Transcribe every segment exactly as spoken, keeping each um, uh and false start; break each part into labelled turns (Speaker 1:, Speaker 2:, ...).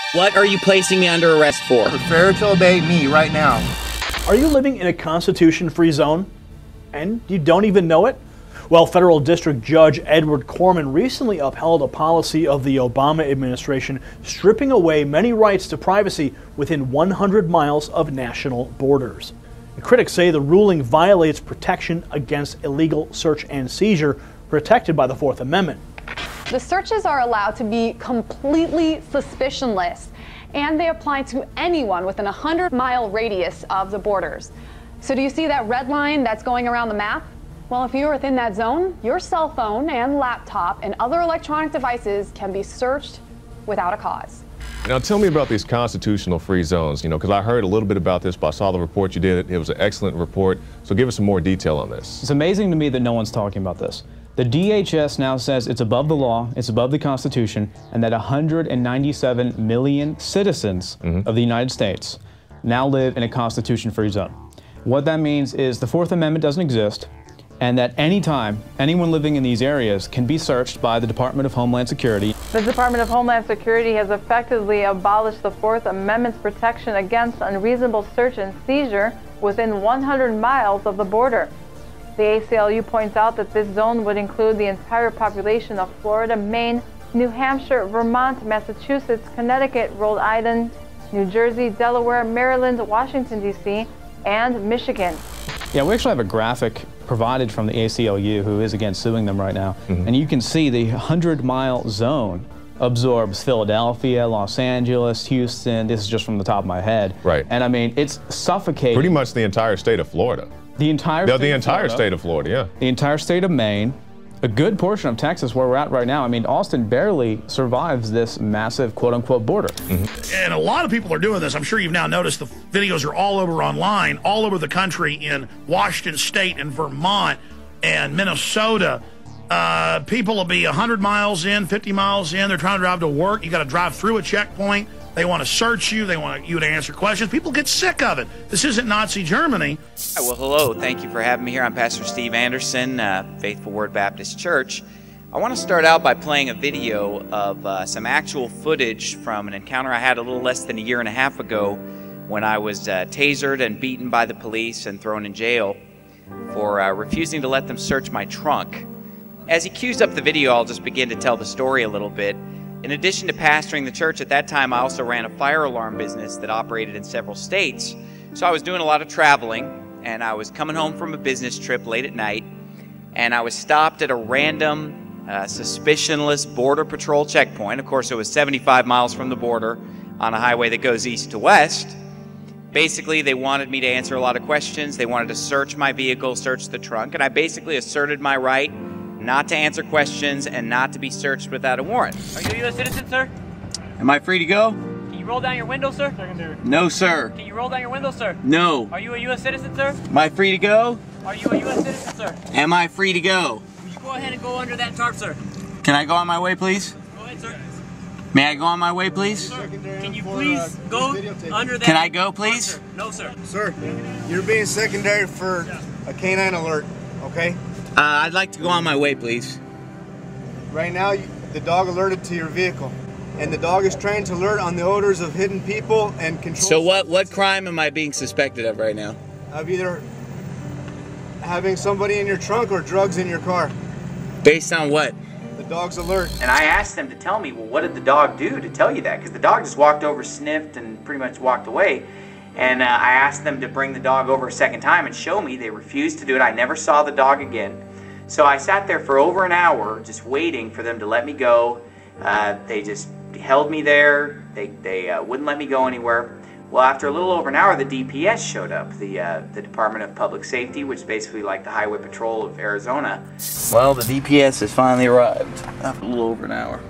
Speaker 1: What are you placing me under arrest for?
Speaker 2: Prepare to obey me right now.
Speaker 3: Are you living in a Constitution-free zone and you don't even know it? Well, Federal District Judge Edward Corman recently upheld a policy of the Obama administration stripping away many rights to privacy within one hundred miles of national borders. And critics say the ruling violates protection against illegal search and seizure protected by the Fourth Amendment.
Speaker 4: The searches are allowed to be completely suspicionless, and they apply to anyone within a hundred mile radius of the borders. So do you see that red line that's going around the map? Well, if you're within that zone, your cell phone and laptop and other electronic devices can be searched without a cause.
Speaker 5: Now tell me about these constitutional free zones, you know, because I heard a little bit about this, but I saw the report you did. It was an excellent report. So give us some more detail on this.
Speaker 6: It's amazing to me that no one's talking about this. The D H S now says it's above the law, it's above the Constitution, and that one hundred ninety-seven million citizens mm-hmm. of the United States now live in a Constitution-free zone. What that means is the Fourth Amendment doesn't exist, and that anytime anyone living in these areas can be searched by the Department of Homeland Security.
Speaker 7: The Department of Homeland Security has effectively abolished the Fourth Amendment's protection against unreasonable search and seizure within one hundred miles of the border. The A C L U points out that this zone would include the entire population of Florida, Maine, New Hampshire, Vermont, Massachusetts, Connecticut, Rhode Island, New Jersey, Delaware, Maryland, Washington, D C, and Michigan.
Speaker 6: Yeah, we actually have a graphic provided from the A C L U, who is again suing them right now, mm-hmm. and you can see the hundred mile zone absorbs Philadelphia, Los Angeles, Houston. This is just from the top of my head.
Speaker 5: Right.
Speaker 6: And I mean, it's suffocating.
Speaker 5: Pretty much the entire state of Florida.
Speaker 6: The entire
Speaker 5: the,
Speaker 6: state
Speaker 5: the
Speaker 6: of
Speaker 5: entire
Speaker 6: Florida,
Speaker 5: state of Florida, yeah.
Speaker 6: The entire state of Maine, a good portion of Texas, where we're at right now. I mean, Austin barely survives this massive quote-unquote border.
Speaker 8: Mm-hmm. And a lot of people are doing this. I'm sure you've now noticed the videos are all over online, all over the country, in Washington State and Vermont and Minnesota. Uh, people will be one hundred miles in, fifty miles in. They're trying to drive to work. You got to drive through a checkpoint. They want to search you. They want you to answer questions. People get sick of it. This isn't Nazi Germany.
Speaker 1: Hi, well, hello. Thank you for having me here. I'm Pastor Steve Anderson, uh, Faithful Word Baptist Church. I want to start out by playing a video of uh, some actual footage from an encounter I had a little less than a year and a half ago when I was uh, tasered and beaten by the police and thrown in jail for uh, refusing to let them search my trunk. As he cues up the video, I'll just begin to tell the story a little bit. In addition to pastoring the church at that time, I also ran a fire alarm business that operated in several states. So I was doing a lot of traveling, and I was coming home from a business trip late at night, and I was stopped at a random, uh, suspicionless border patrol checkpoint. Of course, it was seventy-five miles from the border on a highway that goes east to west. Basically, they wanted me to answer a lot of questions. They wanted to search my vehicle, search the trunk, and I basically asserted my right not to answer questions and not to be searched without a warrant.
Speaker 9: Are you a U S citizen, sir?
Speaker 1: Am I free to go?
Speaker 9: Can you roll down your window, sir?
Speaker 1: No, sir.
Speaker 9: Can you roll down your window, sir?
Speaker 1: No.
Speaker 9: Are you a U S citizen, sir?
Speaker 1: Am I free to go?
Speaker 9: Are you a U S citizen, sir?
Speaker 1: Am I free to go?
Speaker 9: Will you go ahead and go under that tarp, sir?
Speaker 1: Can I go on my way, please?
Speaker 9: Go ahead, sir.
Speaker 1: May I go on my way, please?
Speaker 9: Sir, can you please go under that
Speaker 1: Can I go, please?
Speaker 9: tarp, sir? No, sir.
Speaker 2: Sir, you're being secondary for a canine alert, okay?
Speaker 1: Uh, I'd like to go on my way, please.
Speaker 2: Right now, you, the dog alerted to your vehicle, and the dog is trained to alert on the odors of hidden people and control.
Speaker 1: So what, what crime am I being suspected of right now?
Speaker 2: Of either having somebody in your trunk or drugs in your car.
Speaker 1: Based on what?
Speaker 2: The dog's alert.
Speaker 1: And I asked them to tell me, well, what did the dog do to tell you that? Because the dog just walked over, sniffed, and pretty much walked away. And uh, I asked them to bring the dog over a second time and show me. They refused to do it. I never saw the dog again. So I sat there for over an hour just waiting for them to let me go. Uh, they just held me there. They, they uh, wouldn't let me go anywhere. Well, after a little over an hour, the D P S showed up, the, uh, the Department of Public Safety, which is basically like the Highway Patrol of Arizona. Well, the D P S has finally arrived after a little over an hour.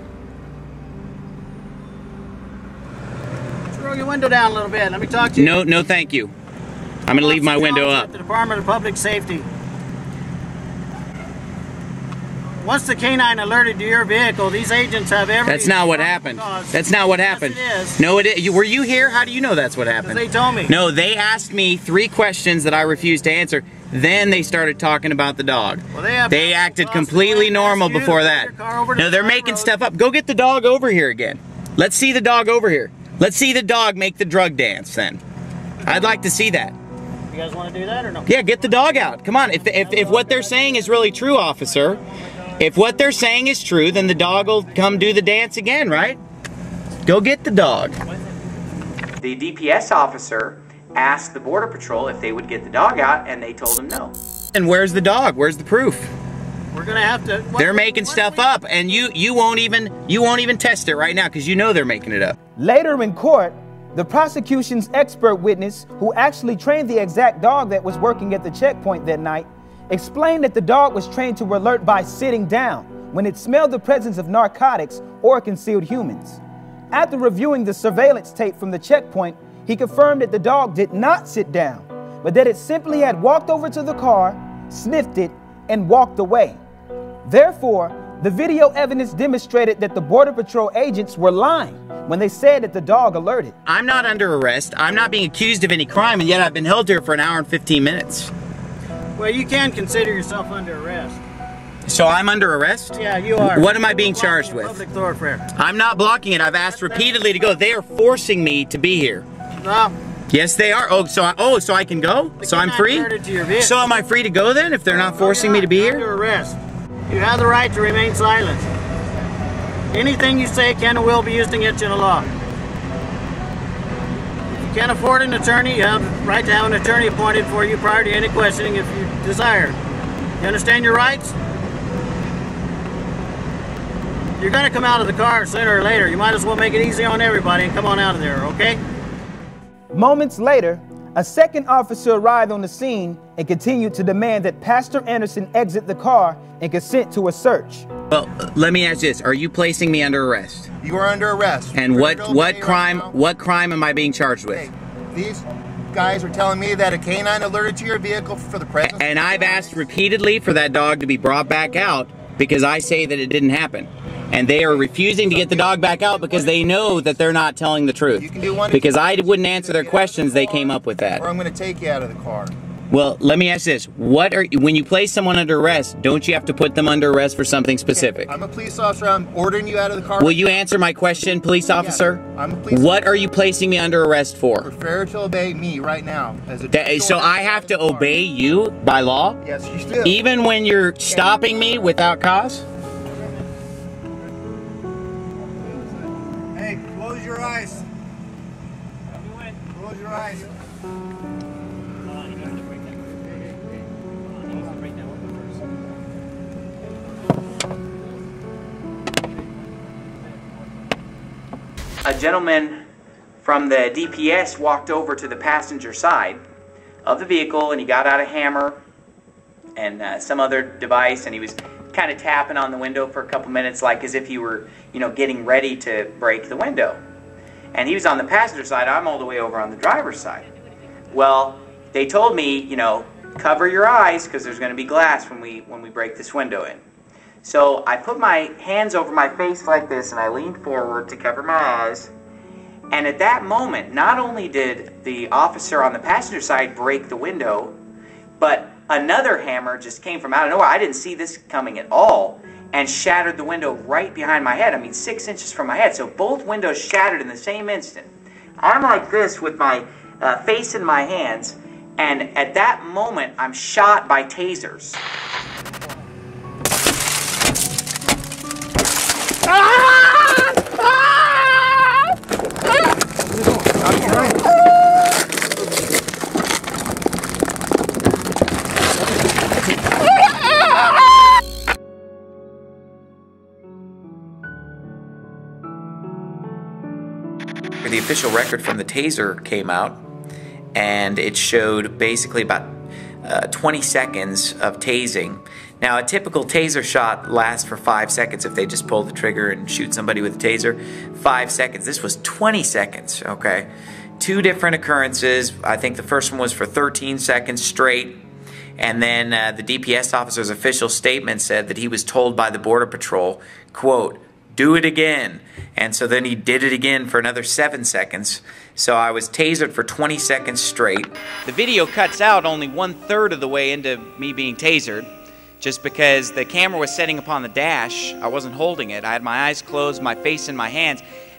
Speaker 10: Roll your window down a little bit. Let me talk to you.
Speaker 1: No, no, thank you. I'm going to leave my window up.
Speaker 10: The Department of Public Safety. Once the canine alerted to your vehicle, these agents have every...
Speaker 1: That's not what happened. That's not what happened.
Speaker 10: Yes, it is.
Speaker 1: No, it is. Were you here? How do you know that's what happened?
Speaker 10: They told me.
Speaker 1: No, they asked me three questions that I refused to answer. Then they started talking about the dog.
Speaker 10: Well, they have
Speaker 1: they acted completely normal before that. No, they're making stuff up. Go get the dog over here again. Let's see the dog over here. Let's see the dog make the drug dance then. I'd like to see that.
Speaker 10: You guys want to do that or no?
Speaker 1: Yeah, get the dog out. Come on. If, if, if what they're saying is really true, officer, if what they're saying is true, then the dog will come do the dance again, right? Go get the dog. The D P S officer asked the Border Patrol if they would get the dog out, and they told him no. And where's the dog? Where's the proof?
Speaker 10: We're gonna have to. What,
Speaker 1: they're making stuff we, up, and you you won't even you won't even test it right now because you know they're making it up.
Speaker 11: Later in court, the prosecution's expert witness, who actually trained the exact dog that was working at the checkpoint that night, explained that the dog was trained to alert by sitting down when it smelled the presence of narcotics or concealed humans. After reviewing the surveillance tape from the checkpoint, he confirmed that the dog did not sit down, but that it simply had walked over to the car, sniffed it, and walked away. Therefore, the video evidence demonstrated that the Border Patrol agents were lying when they said that the dog alerted.
Speaker 1: I'm not under arrest. I'm not being accused of any crime, and yet I've been held here for an hour and fifteen minutes.
Speaker 10: Well, you can consider yourself under arrest.
Speaker 1: So I'm under arrest?
Speaker 10: Yeah, you are.
Speaker 1: What am I being charged with?
Speaker 10: Public thoroughfare.
Speaker 1: I'm not blocking it. I've asked repeatedly to go. They are forcing me to be here.
Speaker 10: No.
Speaker 1: Yes, they are. Oh, so I, oh, so I can go? So I'm free? So am I free to go then if they're not forcing me to be here?
Speaker 10: Under arrest. You have the right to remain silent. Anything you say can and will be used against you in the law. If you can't afford an attorney, you have the right to have an attorney appointed for you prior to any questioning if you desire. You understand your rights? You're going to come out of the car sooner or later. You might as well make it easy on everybody and come on out of there, okay?
Speaker 11: Moments later, a second officer arrived on the scene and continued to demand that Pastor Anderson exit the car and consent to a search.
Speaker 1: Well, let me ask this. Are you placing me under arrest?
Speaker 12: You are under arrest.
Speaker 1: And what, what crime, right what crime am I being charged with?
Speaker 12: Okay. These guys are telling me that a canine alerted to your vehicle for the presence.
Speaker 1: And I've asked repeatedly for that dog to be brought back out because I say that it didn't happen. And they are refusing to get the dog back out because they know that they're not telling the truth.
Speaker 12: You can do one
Speaker 1: because I wouldn't answer their questions, they came up with that.
Speaker 12: Or I'm going to take you out of the car.
Speaker 1: Well, let me ask this. What are when you place someone under arrest, don't you have to put them under arrest for something specific?
Speaker 12: Okay. I'm a police officer. I'm ordering you out of the car.
Speaker 1: Will you answer my question, police officer?
Speaker 12: Yeah, I'm a police
Speaker 1: what
Speaker 12: officer.
Speaker 1: Are you placing me under arrest for?
Speaker 12: For failure to obey me right now. As a
Speaker 1: that, so I have to obey you by law?
Speaker 12: Yes, you do.
Speaker 1: Even when you're stopping me without cause?
Speaker 2: Close your eyes. Close your eyes.
Speaker 1: A gentleman from the D P S walked over to the passenger side of the vehicle and he got out a hammer and uh, some other device and he was kind of tapping on the window for a couple minutes like as if he were, you know, getting ready to break the window. And he was on the passenger side, I'm all the way over on the driver's side. Well, they told me, you know, cover your eyes because there's going to be glass when we when we break this window in. So I put my hands over my face like this and I leaned forward to cover my eyes. And at that moment, not only did the officer on the passenger side break the window, but another hammer just came from out of nowhere. I didn't see this coming at all and shattered the window right behind my head. I mean, six inches from my head. So both windows shattered in the same instant. I'm like this with my uh, face in my hands. And at that moment, I'm shot by tasers. The official record from the taser came out, and it showed basically about uh, twenty seconds of tasing. Now, a typical taser shot lasts for five seconds if they just pull the trigger and shoot somebody with a taser. Five seconds. This was twenty seconds, okay? Two different occurrences. I think the first one was for thirteen seconds straight, and then uh, the D P S officer's official statement said that he was told by the Border Patrol, quote, do it again. And so then he did it again for another seven seconds. So I was tasered for twenty seconds straight. The video cuts out only one third of the way into me being tasered, just because the camera was setting upon the dash. I wasn't holding it. I had my eyes closed, my face in my hands.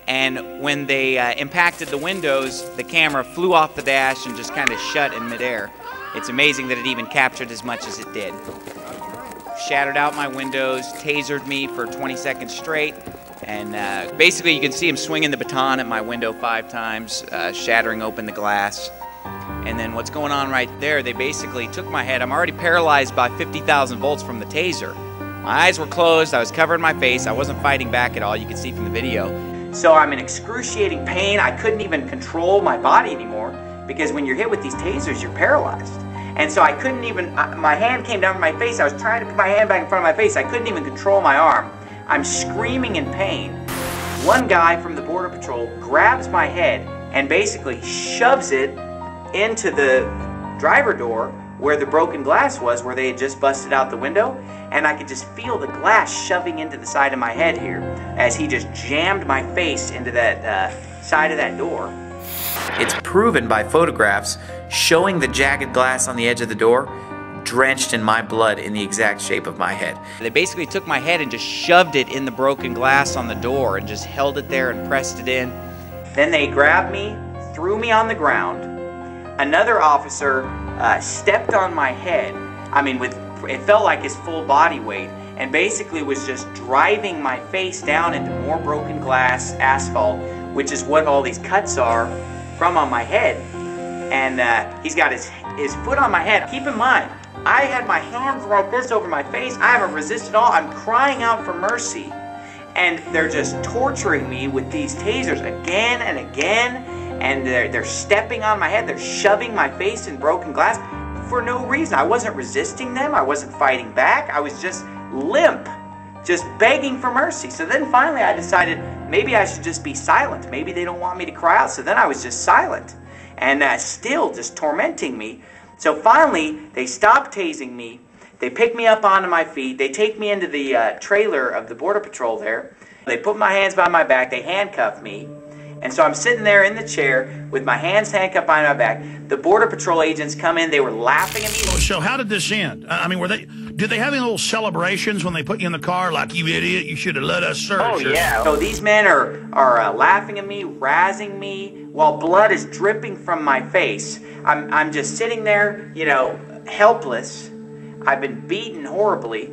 Speaker 1: And when they uh, impacted the windows, the camera flew off the dash and just kind of shut in midair. It's amazing that it even captured as much as it did. Shattered out my windows, tasered me for twenty seconds straight, and uh, basically you can see him swinging the baton at my window five times, uh, shattering open the glass. And then what's going on right there, they basically took my head. I'm already paralyzed by fifty thousand volts from the taser. My eyes were closed, I was covering my face, I wasn't fighting back at all, you can see from the video. So I'm in excruciating pain, I couldn't even control my body anymore, because when you're hit with these tasers, you're paralyzed. And so I couldn't even, my hand came down to my face, I was trying to put my hand back in front of my face, I couldn't even control my arm. I'm screaming in pain. One guy from the Border Patrol grabs my head and basically shoves it into the driver door where the broken glass was, where they had just busted out the window, and I could just feel the glass shoving into the side of my head here as he just jammed my face into that uh, side of that door. It's proven by photographs showing the jagged glass on the edge of the door drenched in my blood in the exact shape of my head. They basically took my head and just shoved it in the broken glass on the door and just held it there and pressed it in. Then they grabbed me, threw me on the ground. Another officer uh, stepped on my head, I mean, with it felt like his full body weight, and basically was just driving my face down into more broken glass, asphalt, which is what all these cuts are from on my head. And uh, he's got his, his foot on my head. Keep in mind, I had my hands like this over my face. I haven't resisted at all. I'm crying out for mercy. And they're just torturing me with these tasers again and again. And they're, they're stepping on my head. They're shoving my face in broken glass for no reason. I wasn't resisting them. I wasn't fighting back. I was just limp, just begging for mercy. So then finally I decided maybe I should just be silent. Maybe they don't want me to cry out. So then I was just silent and uh, still just tormenting me. So finally they stopped tasing me. They pick me up onto my feet. They take me into the uh, trailer of the Border Patrol there. They put my hands behind my back. They handcuff me. And so I'm sitting there in the chair with my hands handcuffed behind my back. The Border Patrol agents come in. They were laughing at me.
Speaker 8: So how did this end? I mean, were they? Did they have any little celebrations when they put you in the car? Like, you idiot, you should have let us search.
Speaker 1: Oh, yeah. So these men are, are uh, laughing at me, razzing me, while blood is dripping from my face. I'm, I'm just sitting there, you know, helpless. I've been beaten horribly.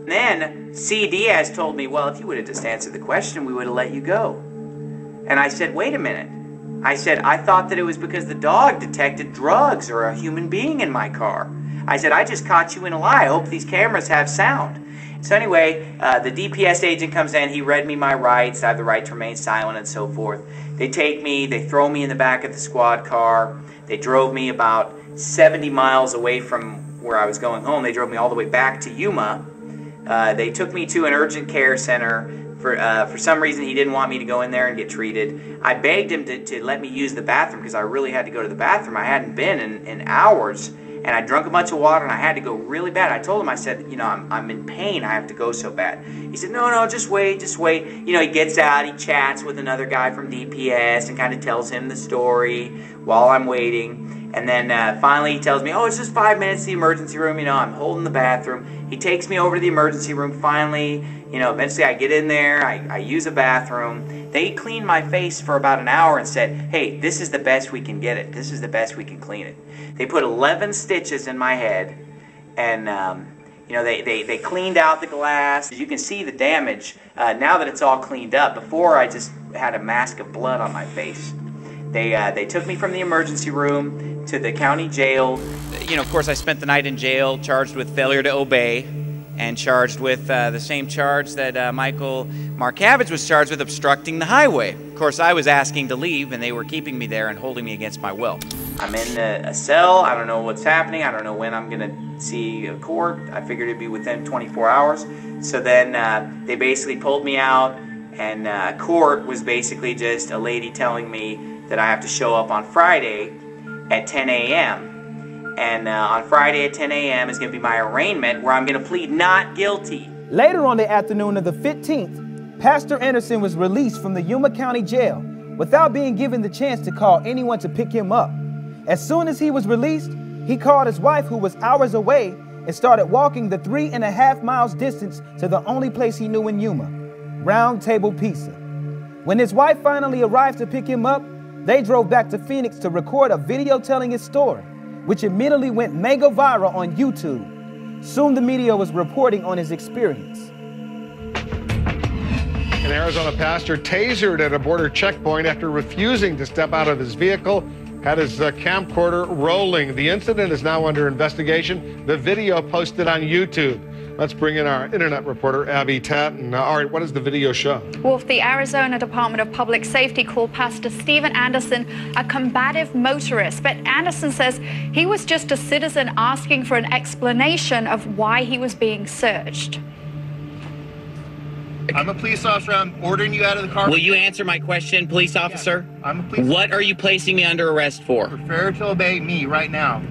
Speaker 1: Then C. Diaz told me, well, if you would have just answered the question, we would have let you go. And I said, wait a minute. I said, I thought that it was because the dog detected drugs or a human being in my car. I said, I just caught you in a lie. I hope these cameras have sound. So anyway, uh, the D P S agent comes in. He read me my rights. I have the right to remain silent and so forth. They take me. They throw me in the back of the squad car. They drove me about seventy miles away from where I was going home. They drove me all the way back to Yuma. Uh, they took me to an urgent care center. For, uh, for some reason, he didn't want me to go in there and get treated. I begged him to, to let me use the bathroom because I really had to go to the bathroom. I hadn't been in, in hours, and I drank a bunch of water, and I had to go really bad. I told him, I said, you know, I'm, I'm in pain. I have to go so bad. He said, no, no, just wait, just wait. You know, he gets out, he chats with another guy from D P S and kind of tells him the story while I'm waiting. And then uh, finally he tells me, oh, it's just five minutes to the emergency room. You know, I'm holding the bathroom. He takes me over to the emergency room. Finally, you know, eventually I get in there. I, I use a bathroom. They cleaned my face for about an hour and said, hey, this is the best we can get it. This is the best we can clean it. They put eleven stitches in my head. And, um, you know, they, they, they cleaned out the glass. You can see the damage uh, now that it's all cleaned up. Before, I just had a mask of blood on my face. They, uh, they took me from the emergency room to the county jail. You know, of course, I spent the night in jail, charged with failure to obey, and charged with uh, the same charge that uh, Michael Markavich was charged with, obstructing the highway. Of course, I was asking to leave, and they were keeping me there and holding me against my will. I'm in a, a cell. I don't know what's happening. I don't know when I'm going to see a court. I figured it'd be within twenty-four hours. So then uh, they basically pulled me out, and uh, court was basically just a lady telling me that I have to show up on Friday at ten A M And uh, on Friday at ten A M is going to be my arraignment, where I'm going to plead not guilty.
Speaker 11: Later on the afternoon of the fifteenth, Pastor Anderson was released from the Yuma County Jail without being given the chance to call anyone to pick him up. As soon as he was released, he called his wife, who was hours away, and started walking the three and a half miles distance to the only place he knew in Yuma, Round Table Pizza. When his wife finally arrived to pick him up, they drove back to Phoenix to record a video telling his story, which immediately went mega viral on YouTube. Soon the media was reporting on his experience.
Speaker 13: An Arizona pastor tasered at a border checkpoint after refusing to step out of his vehicle, had his uh, camcorder rolling. The incident is now under investigation. The video posted on YouTube. Let's bring in our internet reporter, Abby Tatton. Uh, all right, what does the video show?
Speaker 14: Wolf, the Arizona Department of Public Safety called Pastor Stephen Anderson a combative motorist. But Anderson says he was just a citizen asking for an explanation of why he was being searched.
Speaker 12: I'm a police officer. I'm ordering you out of the car.
Speaker 1: Will you answer my question, police officer?
Speaker 12: Yeah, I'm a police
Speaker 1: What
Speaker 12: officer.
Speaker 1: are you placing me under arrest for?
Speaker 12: For failure to obey me right now.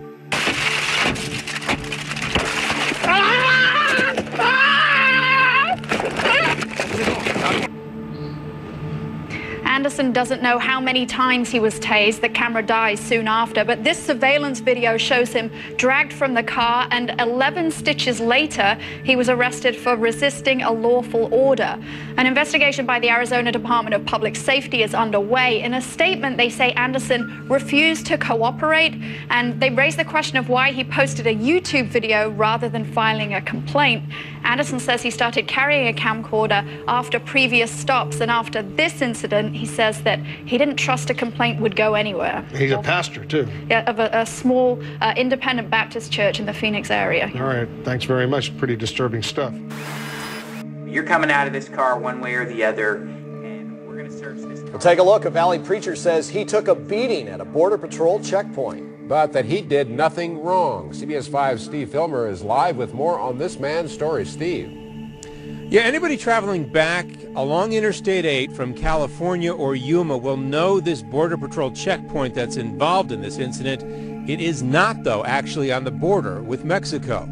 Speaker 14: Anderson doesn't know how many times he was tased. The camera dies soon after, but this surveillance video shows him dragged from the car, and eleven stitches later, he was arrested for resisting a lawful order. An investigation by the Arizona Department of Public Safety is underway. In a statement, they say Anderson refused to cooperate, and they raise the question of why he posted a YouTube video rather than filing a complaint. Anderson says he started carrying a camcorder after previous stops, and after this incident, he says that he didn't trust a complaint would go anywhere.
Speaker 13: He's a pastor, too.
Speaker 14: Yeah, of a, a small uh, independent Baptist church in the Phoenix area.
Speaker 13: All right, thanks very much. Pretty disturbing stuff.
Speaker 1: You're coming out of this car one way or the other, and we're going to search this car.
Speaker 15: We'll take a look. A Valley preacher says he took a beating at a Border Patrol checkpoint, but that he did nothing wrong. C B S five's Steve Filmer is live with more on this man's story. Steve.
Speaker 16: Yeah, anybody traveling back along Interstate eight from California or Yuma will know this Border Patrol checkpoint that's involved in this incident. It is not, though, actually on the border with Mexico.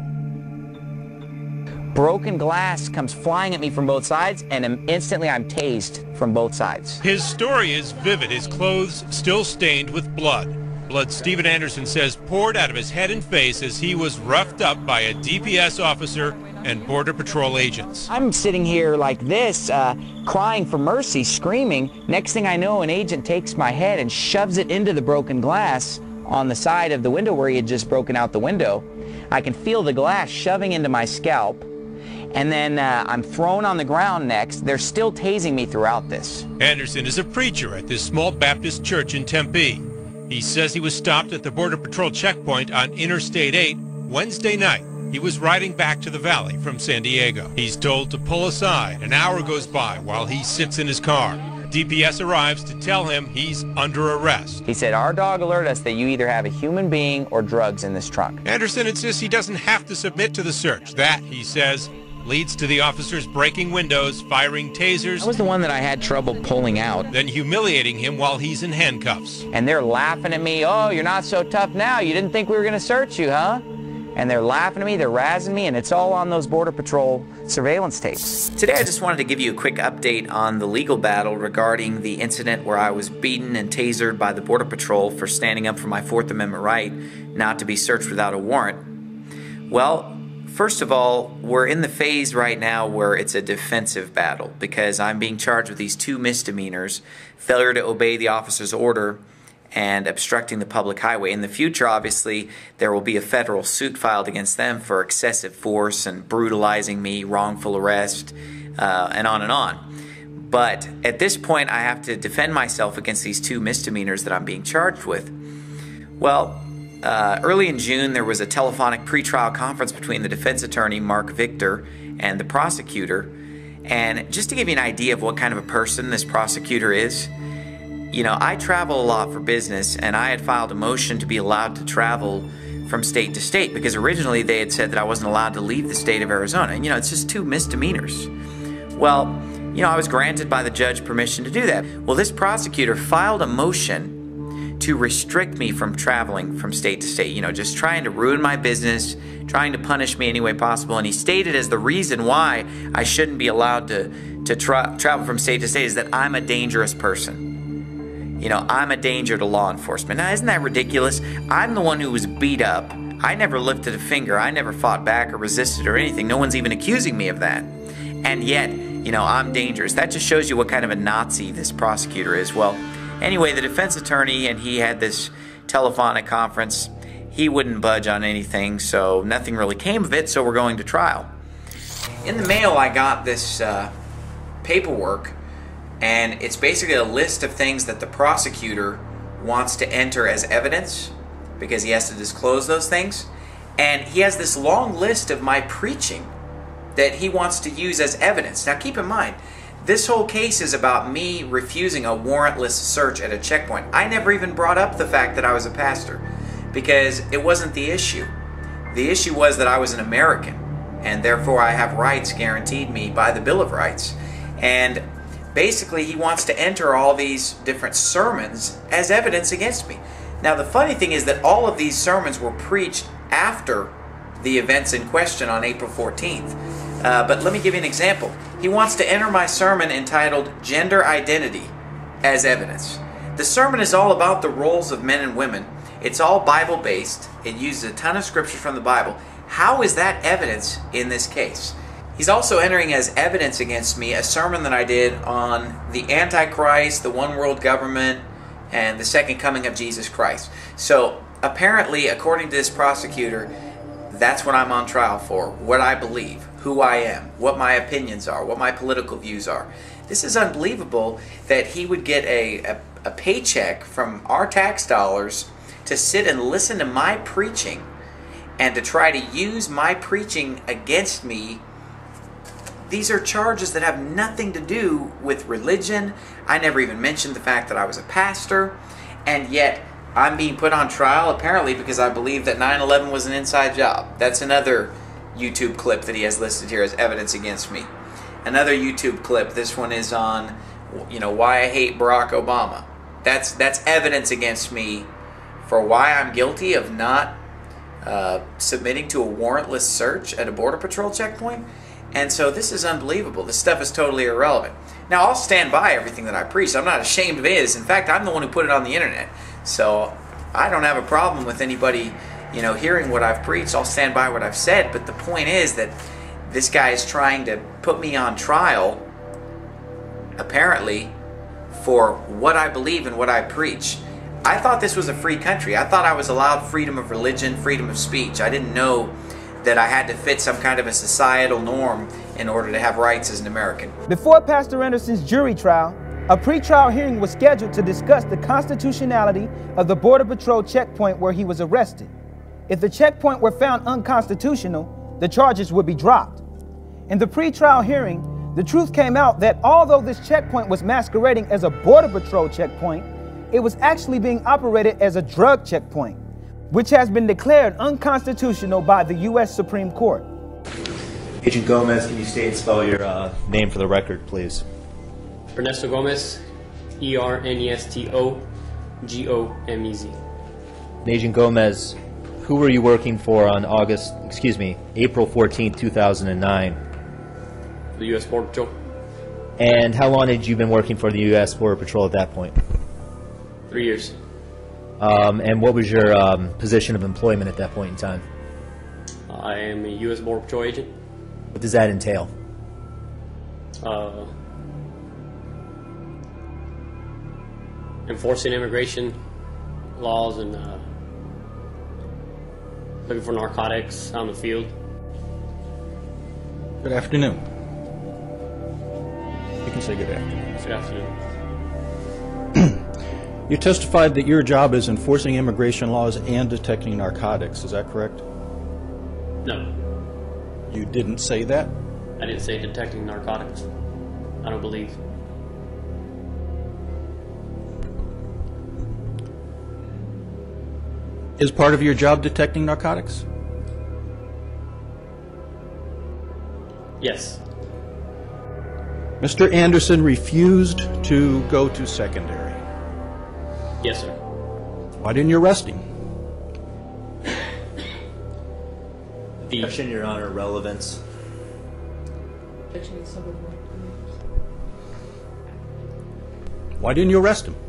Speaker 17: Broken glass comes flying at me from both sides, and instantly I'm tased from both sides.
Speaker 18: His story is vivid, his clothes still stained with blood. Blood Stephen Anderson says poured out of his head and face as he was roughed up by a D P S officer and Border Patrol agents.
Speaker 17: I'm sitting here like this, uh, crying for mercy, screaming. Next thing I know, an agent takes my head and shoves it into the broken glass on the side of the window where he had just broken out the window. I can feel the glass shoving into my scalp. And then uh, I'm thrown on the ground next. They're still tasing me throughout this.
Speaker 18: Anderson is a preacher at this small Baptist church in Tempe. He says he was stopped at the Border Patrol checkpoint on Interstate eight Wednesday night. He was riding back to the valley from San Diego. He's told to pull aside. An hour goes by while he sits in his car. D P S arrives to tell him he's under arrest.
Speaker 17: He said, our dog alerted us that you either have a human being or drugs in this trunk.
Speaker 18: Anderson insists he doesn't have to submit to the search. That, he says, leads to the officers breaking windows, firing tasers.
Speaker 17: I was the one that I had trouble pulling out.
Speaker 18: Then humiliating him while he's in handcuffs.
Speaker 17: And they're laughing at me. Oh, you're not so tough now. You didn't think we were going to search you, huh? And they're laughing at me, they're razzing me, and it's all on those Border Patrol surveillance tapes.
Speaker 1: Today I just wanted to give you a quick update on the legal battle regarding the incident where I was beaten and tasered by the Border Patrol for standing up for my Fourth Amendment right not to be searched without a warrant. Well, first of all, we're in the phase right now where it's a defensive battle because I'm being charged with these two misdemeanors, failure to obey the officer's order and obstructing the public highway. In the future, obviously, there will be a federal suit filed against them for excessive force and brutalizing me, wrongful arrest, uh, and on and on. But at this point, I have to defend myself against these two misdemeanors that I'm being charged with. Well, uh, early in June, there was a telephonic pretrial conference between the defense attorney, Mark Victor, and the prosecutor. And just to give you an idea of what kind of a person this prosecutor is, you know, I travel a lot for business, and I had filed a motion to be allowed to travel from state to state because originally they had said that I wasn't allowed to leave the state of Arizona. And, you know, it's just two misdemeanors. Well, you know, I was granted by the judge permission to do that. Well, this prosecutor filed a motion to restrict me from traveling from state to state, you know, just trying to ruin my business, trying to punish me any way possible. And he stated as the reason why I shouldn't be allowed to, to tra travel from state to state is that I'm a dangerous person. You know, I'm a danger to law enforcement. Now, isn't that ridiculous? I'm the one who was beat up. I never lifted a finger. I never fought back or resisted or anything. No one's even accusing me of that. And yet, you know, I'm dangerous. That just shows you what kind of a Nazi this prosecutor is. Well, anyway, the defense attorney, and he had this telephonic conference. He wouldn't budge on anything, so nothing really came of it, so we're going to trial. In the mail, I got this uh, paperwork, and it's basically a list of things that the prosecutor wants to enter as evidence because he has to disclose those things. And he has this long list of my preaching that he wants to use as evidence. Now keep in mind, this whole case is about me refusing a warrantless search at a checkpoint. I never even brought up the fact that I was a pastor because it wasn't the issue. The issue was that I was an American, and therefore I have rights guaranteed me by the Bill of Rights. And basically he wants to enter all these different sermons as evidence against me. Now the funny thing is that all of these sermons were preached after the events in question on April fourteenth. Uh, but let me give you an example. He wants to enter my sermon entitled Gender Identity as evidence. The sermon is all about the roles of men and women. It's all Bible-based. It uses a ton of scriptures from the Bible. How is that evidence in this case? He's also entering as evidence against me a sermon that I did on the Antichrist, the one world government, and the second coming of Jesus Christ. So apparently, according to this prosecutor, that's what I'm on trial for, what I believe, who I am, what my opinions are, what my political views are. This is unbelievable that he would get a, a, a paycheck from our tax dollars to sit and listen to my preaching and to try to use my preaching against me. These are charges that have nothing to do with religion. I never even mentioned the fact that I was a pastor, and yet I'm being put on trial apparently because I believe that nine eleven was an inside job. That's another YouTube clip that he has listed here as evidence against me. Another YouTube clip, this one is on, you know, why I hate Barack Obama. That's that's evidence against me for why I'm guilty of not uh, submitting to a warrantless search at a Border Patrol checkpoint. And so this is unbelievable. This stuff is totally irrelevant. Now, I'll stand by everything that I preach. I'm not ashamed of it. In fact, I'm the one who put it on the internet. So I don't have a problem with anybody, you know, hearing what I've preached. I'll stand by what I've said. But the point is that this guy is trying to put me on trial, apparently, for what I believe and what I preach. I thought this was a free country. I thought I was allowed freedom of religion, freedom of speech. I didn't know that I had to fit some kind of a societal norm in order to have rights as an American.
Speaker 11: Before Pastor Anderson's jury trial, a pretrial hearing was scheduled to discuss the constitutionality of the Border Patrol checkpoint where he was arrested. If the checkpoint were found unconstitutional, the charges would be dropped. In the pretrial hearing, the truth came out that although this checkpoint was masquerading as a Border Patrol checkpoint, it was actually being operated as a drug checkpoint, which has been declared unconstitutional by the U S Supreme Court.
Speaker 19: Agent Gomez, can you state and spell your uh, name for the record, please?
Speaker 20: Ernesto Gomez, E R N E S T O G O M E Z.
Speaker 19: Agent Gomez, who were you working for on August, excuse me, April fourteenth, two thousand nine?
Speaker 20: The U S Border Patrol.
Speaker 19: And how long had you been working for the U S Border Patrol at that point?
Speaker 20: Three years.
Speaker 19: Um, and what was your um, position of employment at that point in time?
Speaker 20: I am a U S Border Patrol agent.
Speaker 19: What does that entail?
Speaker 20: Uh, enforcing immigration laws and uh, looking for narcotics on the field.
Speaker 21: Good afternoon. You can say good afternoon.
Speaker 20: Good afternoon.
Speaker 21: You testified that your job is enforcing immigration laws and detecting narcotics. Is that correct?
Speaker 20: No.
Speaker 21: You didn't say that?
Speaker 20: I didn't say detecting narcotics. I don't believe.
Speaker 21: Is part of your job detecting narcotics?
Speaker 20: Yes.
Speaker 21: Mister Anderson refused to go to secondary.
Speaker 20: Yes, sir.
Speaker 21: Why didn't you arrest him?
Speaker 19: The Question, Your Honor, relevance.
Speaker 21: Why didn't you arrest him?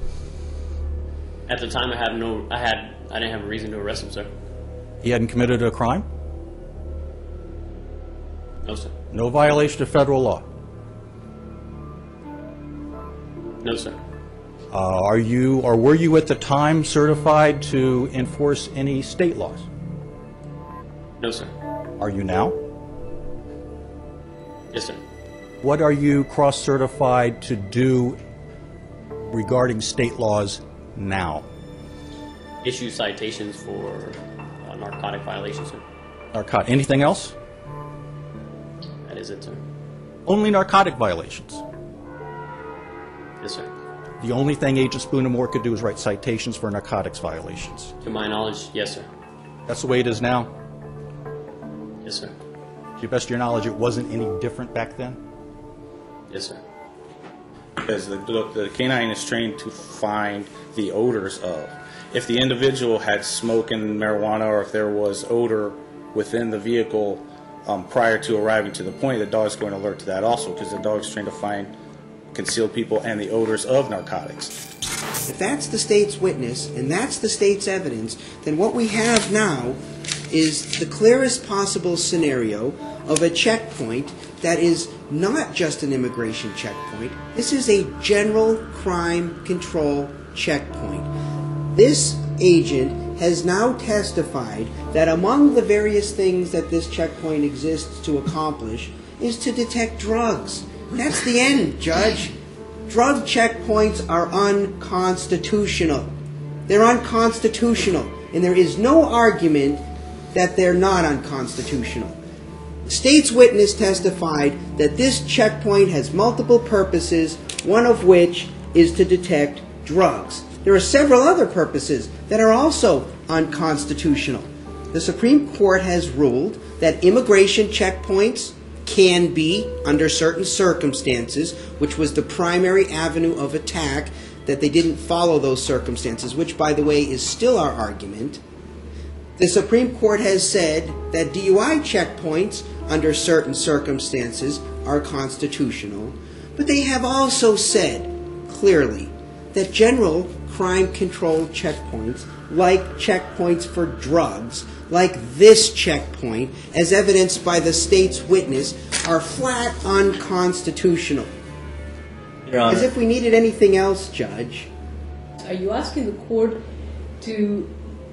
Speaker 20: At the time, I had no. I had. I didn't have a reason to arrest him, sir.
Speaker 21: He hadn't committed a crime?
Speaker 20: No, sir.
Speaker 21: No violation of federal law?
Speaker 20: No, sir.
Speaker 21: Uh, are you, or were you at the time certified to enforce any state laws?
Speaker 20: No, sir.
Speaker 21: Are you now?
Speaker 20: Yes, sir.
Speaker 21: What are you cross-certified to do regarding state laws now?
Speaker 20: Issue citations for uh, narcotic violations, sir.
Speaker 21: Narcot. Anything else?
Speaker 20: That is it, sir.
Speaker 21: Only narcotic violations.
Speaker 20: Yes, sir.
Speaker 21: The only thing Agent Spoonamore could do is write citations for narcotics violations.
Speaker 20: To my knowledge, yes, sir.
Speaker 21: That's the way it is now?
Speaker 20: Yes, sir.
Speaker 21: To the best of your knowledge, it wasn't any different back then?
Speaker 20: Yes, sir.
Speaker 3: Because the, the, the canine is trained to find the odors of. If the individual had smoke and marijuana, or if there was odor within the vehicle um, prior to arriving to the point, the dog's going to alert to that also, because the dog's trained to find concealed people and the odors of narcotics.
Speaker 22: If that's the state's witness and that's the state's evidence, then what we have now is the clearest possible scenario of a checkpoint that is not just an immigration checkpoint. This is a general crime control checkpoint. This agent has now testified that among the various things that this checkpoint exists to accomplish is to detect drugs. That's the end, Judge. Drug checkpoints are unconstitutional. They're unconstitutional, and there is no argument that they're not unconstitutional. The state's witness testified that this checkpoint has multiple purposes, one of which is to detect drugs. There are several other purposes that are also unconstitutional. The Supreme Court has ruled that immigration checkpoints can be, under certain circumstances, which was the primary avenue of attack, that they didn't follow those circumstances, which, by the way, is still our argument. The Supreme Court has said that D U I checkpoints, under certain circumstances, are constitutional, but they have also said clearly that general crime control checkpoints, like checkpoints for drugs, like this checkpoint, as evidenced by the state's witness, are flat unconstitutional.
Speaker 23: Your Honor.
Speaker 22: As if we needed anything else, Judge.
Speaker 24: Are you asking the court to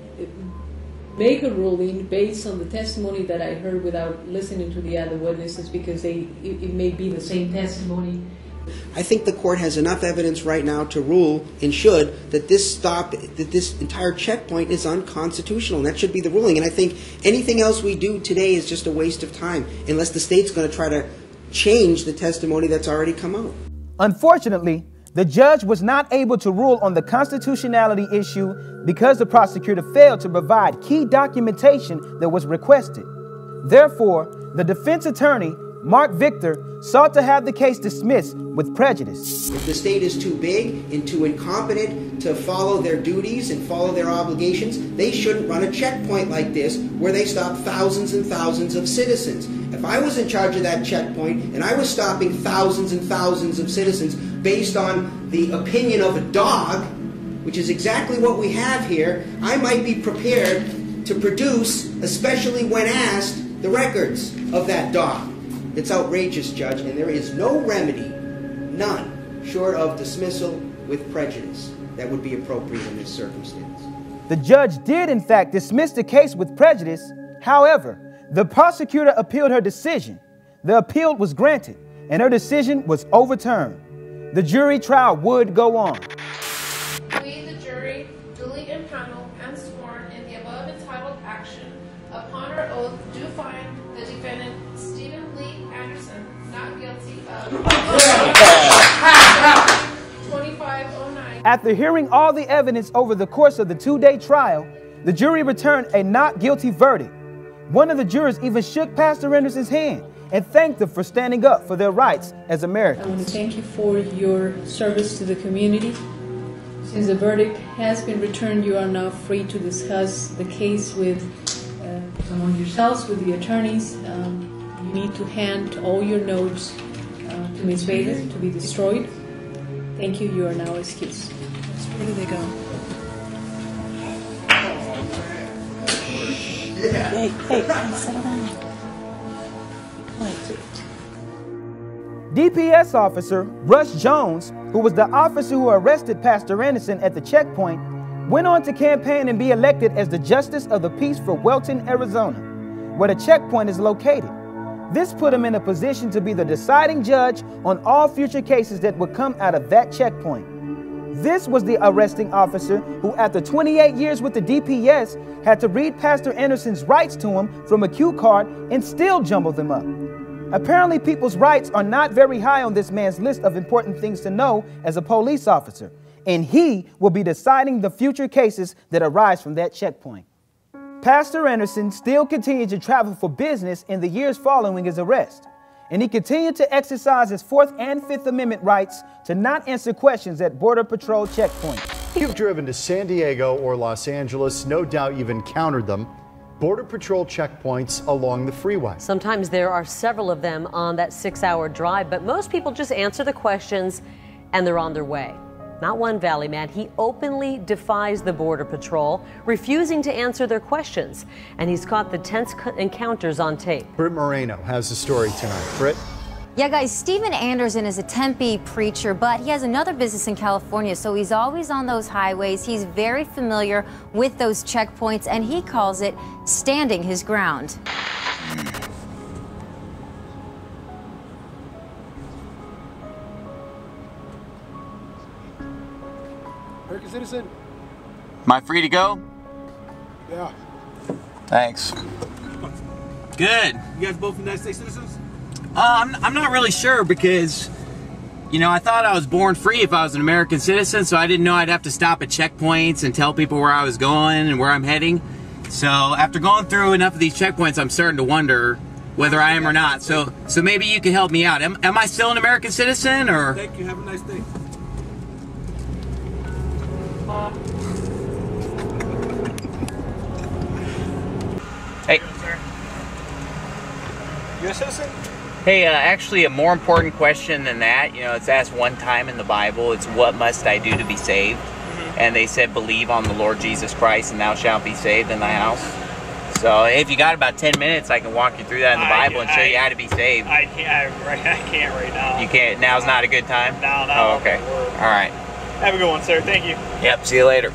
Speaker 24: make a ruling based on the testimony that I heard without listening to the other witnesses, because they it, it may be the same testimony?
Speaker 22: I think the court has enough evidence right now to rule, and should, that this stop, that this entire checkpoint is unconstitutional, and that should be the ruling. And I think anything else we do today is just a waste of time, unless the state's going to try to change the testimony that's already come out.
Speaker 11: Unfortunately, the judge was not able to rule on the constitutionality issue because the prosecutor failed to provide key documentation that was requested. Therefore, the defense attorney, Mark Victor, sought to have the case dismissed with prejudice.
Speaker 22: If the state is too big and too incompetent to follow their duties and follow their obligations, they shouldn't run a checkpoint like this where they stop thousands and thousands of citizens. If I was in charge of that checkpoint and I was stopping thousands and thousands of citizens based on the opinion of a dog, which is exactly what we have here, I might be prepared to produce, especially when asked, the records of that dog. It's outrageous, Judge, and there is no remedy, none, short of dismissal with prejudice that would be appropriate in this circumstance.
Speaker 11: The judge did, in fact, dismiss the case with prejudice. However, the prosecutor appealed her decision. The appeal was granted, and her decision was overturned. The jury trial would go on.
Speaker 25: We, the jury, duly impaneled and sworn in the above entitled action, upon our oath, do find the defendant Stephen Lee Anderson not guilty of twenty-five oh nine.
Speaker 11: After hearing all the evidence over the course of the two-day trial, the jury returned a not guilty verdict. One of the jurors even shook Pastor Anderson's hand and thanked them for standing up for their rights as Americans.
Speaker 24: I want to thank you for your service to the community. Since the verdict has been returned, you are now free to discuss the case with uh, among yourselves, with the attorneys. Um, you need to hand all your notes uh, to Miz Bader to be destroyed. Thank you. You are now excused. Where do they go? Hey, hey, settle down.
Speaker 11: D P S officer Rush Jones, who was the officer who arrested Pastor Anderson at the checkpoint, went on to campaign and be elected as the Justice of the Peace for Welton, Arizona, where the checkpoint is located. This put him in a position to be the deciding judge on all future cases that would come out of that checkpoint. This was the arresting officer who, after twenty-eight years with the D P S, had to read Pastor Anderson's rights to him from a cue card and still jumble them up. Apparently, people's rights are not very high on this man's list of important things to know as a police officer, and he will be deciding the future cases that arise from that checkpoint. Pastor Anderson still continued to travel for business in the years following his arrest, and he continued to exercise his Fourth and Fifth Amendment rights to not answer questions at Border Patrol checkpoints.
Speaker 4: If you've driven to San Diego or Los Angeles, no doubt you've encountered them. Border Patrol checkpoints along the freeway.
Speaker 5: Sometimes there are several of them on that six-hour drive, but most people just answer the questions and they're on their way. Not one Valley man. He openly defies the Border Patrol, refusing to answer their questions. And he's caught the tense encounters on tape.
Speaker 4: Britt Moreno has the story tonight. Britt?
Speaker 6: Yeah, guys, Steven Anderson is a Tempe preacher, but he has another business in California, so he's always on those highways. He's very familiar with those checkpoints, and he calls it standing his ground.
Speaker 7: American citizen?
Speaker 1: Am I free to go?
Speaker 7: Yeah.
Speaker 1: Thanks. Good.
Speaker 7: You guys both United States citizens?
Speaker 1: Uh, I'm, I'm not really sure because, you know, I thought I was born free if I was an American citizen, so I didn't know I'd have to stop at checkpoints and tell people where I was going and where I'm heading. So after going through enough of these checkpoints, I'm starting to wonder whether I am or not. So so maybe you can help me out. Am, am I still an American citizen or?
Speaker 7: Thank you. Have a nice day.
Speaker 1: Hey.
Speaker 7: U S citizen?
Speaker 1: Hey, uh, actually a more important question than that, you know, it's asked one time in the Bible, it's what must I do to be saved? Mm-hmm. And they said, believe on the Lord Jesus Christ and thou shalt be saved in thy house. So if you got about ten minutes, I can walk you through that in the
Speaker 9: I,
Speaker 1: Bible and show
Speaker 9: I,
Speaker 1: you how to be saved.
Speaker 9: I can't, I, right, I can't right now.
Speaker 1: You can't, now's not a good time?
Speaker 9: No, no.
Speaker 1: Oh, okay. All right.
Speaker 9: Have a good one, sir. Thank you.
Speaker 1: Yep, see you later.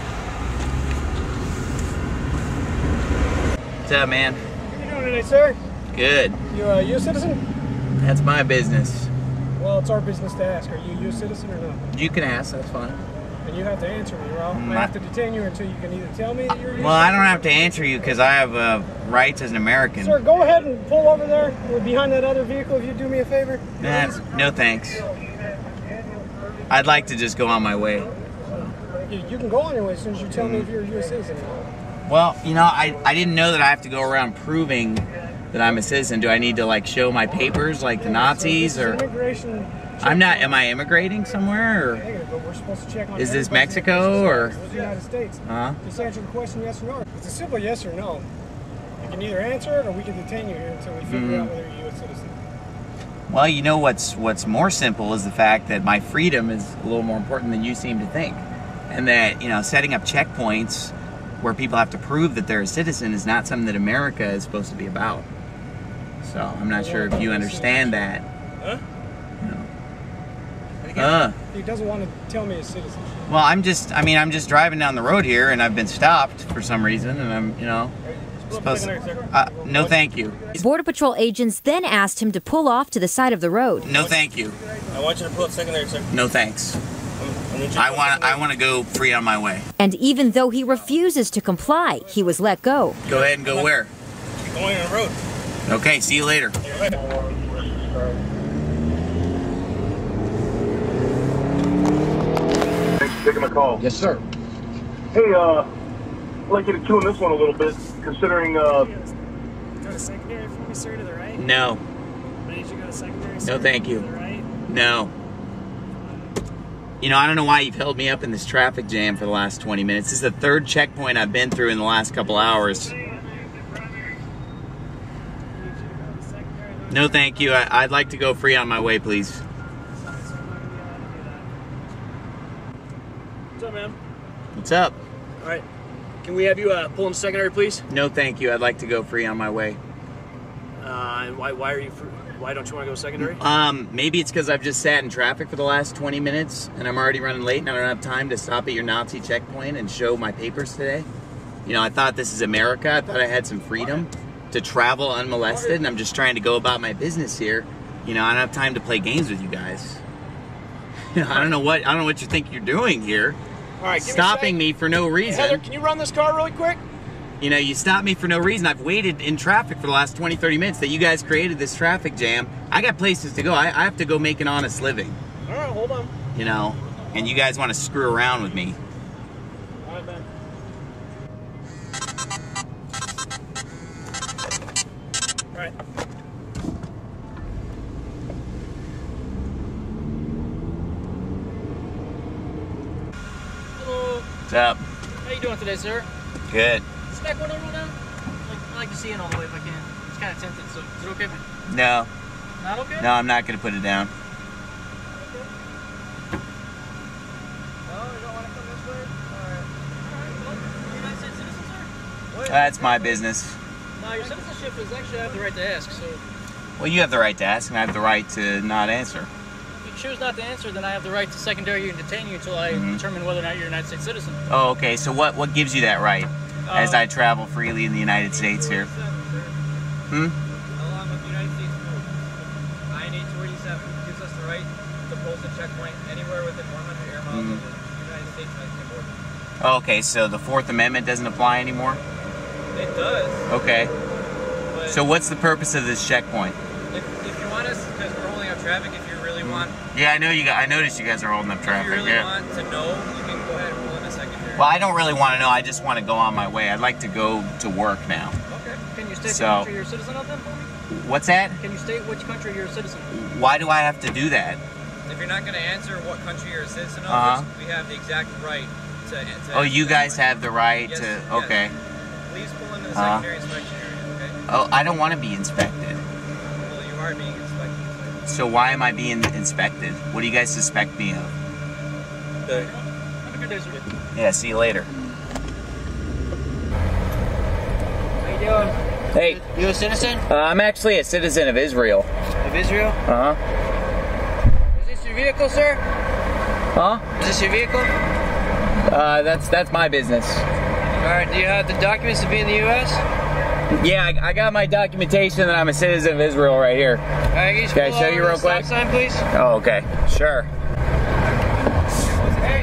Speaker 1: What's up, man?
Speaker 7: How you doing today, sir?
Speaker 1: Good.
Speaker 7: You a U S citizen?
Speaker 1: That's my business.
Speaker 7: Well, it's our business to ask. Are you a U S citizen or not?
Speaker 1: You can ask, that's fine.
Speaker 7: And you have to answer me, or I'll I have to detain you until you can either tell me that you're a U S
Speaker 1: Well, I don't have to answer you because I have uh, rights as an American.
Speaker 7: Sir, go ahead and pull over there. We're behind that other vehicle if you do me a favor.
Speaker 1: Nah, no thanks. I'd like to just go on my way.
Speaker 7: You, you can go on your way as soon as you tell me if you're a U S citizen.
Speaker 1: Well, you know, I, I didn't know that I have to go around proving that I'm a citizen. Do I need to like show my papers like the Nazis or?
Speaker 7: Immigration.
Speaker 1: I'm not. Am I immigrating somewhere or?
Speaker 7: Negative, but we're supposed to check on
Speaker 1: Is this
Speaker 7: everybody.
Speaker 1: Mexico or?
Speaker 7: It's the United States.
Speaker 1: Huh?
Speaker 7: Just answer the question yes or no. It's a simple yes or no. You can either answer it or we can detain you here until we figure
Speaker 1: Mm.
Speaker 7: out whether you're a U S citizen.
Speaker 1: Well, you know what's what's more simple is the fact that my freedom is a little more important than you seem to think, and that you know setting up checkpoints where people have to prove that they're a citizen is not something that America is supposed to be about. So I'm not sure if you understand that.
Speaker 7: Huh?
Speaker 1: No. Uh.
Speaker 7: He doesn't want to tell me he's a citizen.
Speaker 1: Well, I'm just, I mean, I'm just driving down the road here and I've been stopped for some reason and I'm, you know, supposed to, uh, no thank you.
Speaker 26: Border Patrol agents then asked him to pull off to the side of the road.
Speaker 1: No thank you.
Speaker 9: I want you to pull up secondary, sir.
Speaker 1: No thanks. I want, I want to go free on my way.
Speaker 26: And even though he refuses to comply, he was let go.
Speaker 1: Go ahead and go where?
Speaker 9: Keep going on the road.
Speaker 1: Okay, see you later.
Speaker 27: Thanks for taking my call.
Speaker 21: Yes, sir.
Speaker 27: Hey, uh, I'd like you to tune this one a little bit, considering, uh...
Speaker 28: Go to secondary for me, sir, to the right?
Speaker 1: No.
Speaker 28: I need you to go to secondary, sir,
Speaker 1: No, thank you.
Speaker 28: to the right?
Speaker 1: No. You know, I don't know why you've held me up in this traffic jam for the last twenty minutes. This is the third checkpoint I've been through in the last couple hours. No, thank you. I, I'd like to go free on my way, please.
Speaker 28: What's up, man?
Speaker 1: What's up?
Speaker 28: All right. Can we have you uh, pull into secondary, please?
Speaker 1: No, thank you. I'd like to go free on my way.
Speaker 28: Uh, and why, why are you free? Why don't you want to go secondary?
Speaker 1: Um, maybe it's because I've just sat in traffic for the last twenty minutes and I'm already running late and I don't have time to stop at your Nazi checkpoint and show my papers today. You know, I thought this is America. I thought I had some freedom to travel unmolested, and I'm just trying to go about my business here. You know, I don't have time to play games with you guys. You know, I don't know what I don't know what you think you're doing here.
Speaker 28: All right, give
Speaker 1: stopping
Speaker 28: me,
Speaker 1: me for no reason.
Speaker 28: Hey, Heather, can you run this car really quick?
Speaker 1: You know, you stopped me for no reason. I've waited in traffic for the last twenty, thirty minutes that you guys created this traffic jam. I got places to go. I, I have to go make an honest living.
Speaker 28: All right, hold on.
Speaker 1: You know, and you guys want to screw around with me.
Speaker 28: All right, man. All right.
Speaker 2: Hello.
Speaker 1: What's up?
Speaker 2: How you doing today, sir?
Speaker 1: Good.
Speaker 2: Is that window roll down? I'd like, I'd like to see in all the way if I can. It's kind of tinted, so is it okay? If
Speaker 1: No.
Speaker 2: I... Not okay?
Speaker 1: No, I'm not going to put it down.
Speaker 2: Okay. No, you don't want to come this way? Alright. Alright, well, you're a United States citizen, sir? What?
Speaker 1: That's my business.
Speaker 2: No, your citizenship is actually, I have the right to ask, so...
Speaker 1: Well, you have the right to ask, and I have the right to not answer.
Speaker 2: If you choose not to answer, then I have the right to secondary you and detain you until I
Speaker 1: Mm-hmm.
Speaker 2: determine whether or not you're a United States citizen.
Speaker 1: Oh, okay. So what, what gives you that right as
Speaker 2: Uh,
Speaker 1: I travel freely in the United States here? Hmm?
Speaker 2: Along with United States rules, nine eight two eighty-seven gives us the right to post a checkpoint anywhere within one hundred air miles
Speaker 1: Mhm.
Speaker 2: of the United States Mexican border.
Speaker 1: Oh, okay, so the Fourth Amendment doesn't apply anymore?
Speaker 2: It does.
Speaker 1: Okay.
Speaker 2: But
Speaker 1: So what's the purpose of this checkpoint?
Speaker 2: if, if you want us, because we're holding up traffic, if you really want,
Speaker 1: Yeah, I know you. Got, I noticed you guys are holding up
Speaker 2: if
Speaker 1: traffic.
Speaker 2: you really
Speaker 1: yeah.
Speaker 2: want to know, you can go ahead and pull in a secondary.
Speaker 1: Well, I don't really want to know. I just want to go on my way. I'd like to go to work now.
Speaker 2: Okay. Can you state
Speaker 1: So-
Speaker 2: what country you're a citizen of then for me?
Speaker 1: What's that?
Speaker 2: Can you state which country you're a citizen of?
Speaker 1: Why do I have to do that?
Speaker 2: If you're not going to answer what country you're a citizen of,
Speaker 1: Uh-huh.
Speaker 2: we have the exact right to, to
Speaker 1: Oh, you guys have the right
Speaker 2: Yes,
Speaker 1: to.
Speaker 2: yes.
Speaker 1: Okay.
Speaker 2: Please pull into the
Speaker 1: Uh-huh.
Speaker 2: secondary inspection area, okay?
Speaker 1: Oh, I don't want to be inspected.
Speaker 2: Well, you are being inspected.
Speaker 1: So why am I being inspected? What do you guys suspect me of?
Speaker 2: Okay. Have a good day, sir.
Speaker 1: Yeah. See you later.
Speaker 2: How you doing?
Speaker 1: Hey.
Speaker 2: You a citizen
Speaker 1: Uh, I'm actually a citizen of Israel.
Speaker 2: of Israel?
Speaker 1: Uh huh.
Speaker 2: Is this your vehicle, sir?
Speaker 1: Huh?
Speaker 2: Is this your vehicle?
Speaker 1: Uh, that's that's my business.
Speaker 2: All right. Do you have the documents to be in the U S?
Speaker 1: Yeah, I, I got my documentation that I'm a citizen of Israel right here.
Speaker 2: All right. Can you just
Speaker 1: Can I
Speaker 2: pull
Speaker 1: show
Speaker 2: over
Speaker 1: you
Speaker 2: to
Speaker 1: real
Speaker 2: the stop
Speaker 1: quick?
Speaker 2: sign, please?
Speaker 1: Oh, okay. Sure.
Speaker 2: Hey.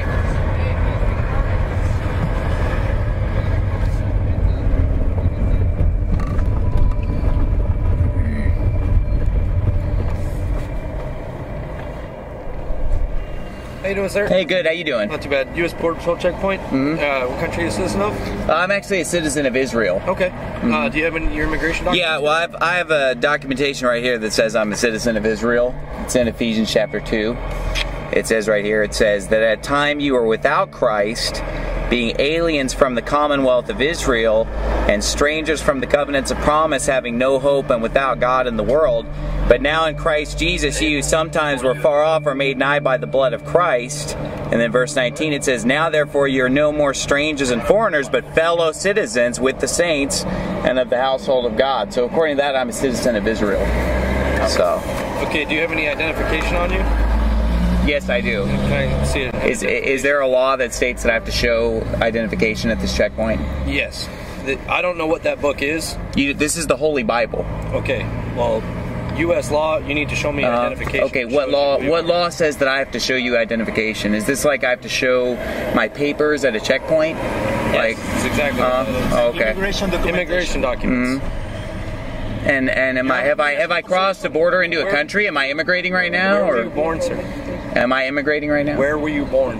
Speaker 8: How you doing, sir?
Speaker 1: Hey, good. How you doing?
Speaker 8: Not too bad. U S Border Patrol checkpoint.
Speaker 1: Mhm.
Speaker 8: Uh, what country are you a citizen of?
Speaker 1: Uh, I'm actually a citizen of Israel.
Speaker 8: Okay. Uh, do you have any, your immigration documents?
Speaker 1: Yeah, well, I've, I have a documentation right here that says I'm a citizen of Israel. It's in Ephesians chapter two. It says right here, it says that at time you were without Christ, being aliens from the commonwealth of Israel, and strangers from the covenants of promise, having no hope and without God in the world. But now in Christ Jesus, you sometimes were far off are made nigh by the blood of Christ. And then verse nineteen, it says, now therefore you're no more strangers and foreigners, but fellow citizens with the saints and of the household of God. So according to that, I'm a citizen of Israel. So.
Speaker 8: Okay, do you have any identification on you?
Speaker 1: Yes, I do.
Speaker 8: Can I see it?
Speaker 1: Is, is there a law that states that I have to show identification at this checkpoint?
Speaker 8: Yes. The- I don't know what that book is.
Speaker 1: You, this is the Holy Bible.
Speaker 8: Okay, well, U S law, you need to show me
Speaker 1: Uh,
Speaker 8: identification.
Speaker 1: okay, what law? What law says that I have to show you identification? Is this like I have to show my papers at a checkpoint?
Speaker 8: Yes,
Speaker 1: Like,
Speaker 8: that's exactly
Speaker 1: uh,
Speaker 8: what that is.
Speaker 1: oh, okay.
Speaker 8: Immigration documents. Immigration documents.
Speaker 1: Mhm. And and am I have I have I crossed the border into a country? Am I immigrating right now?
Speaker 8: Where were
Speaker 1: or
Speaker 8: you born, sir?
Speaker 1: Am I immigrating right now?
Speaker 8: Where were you born?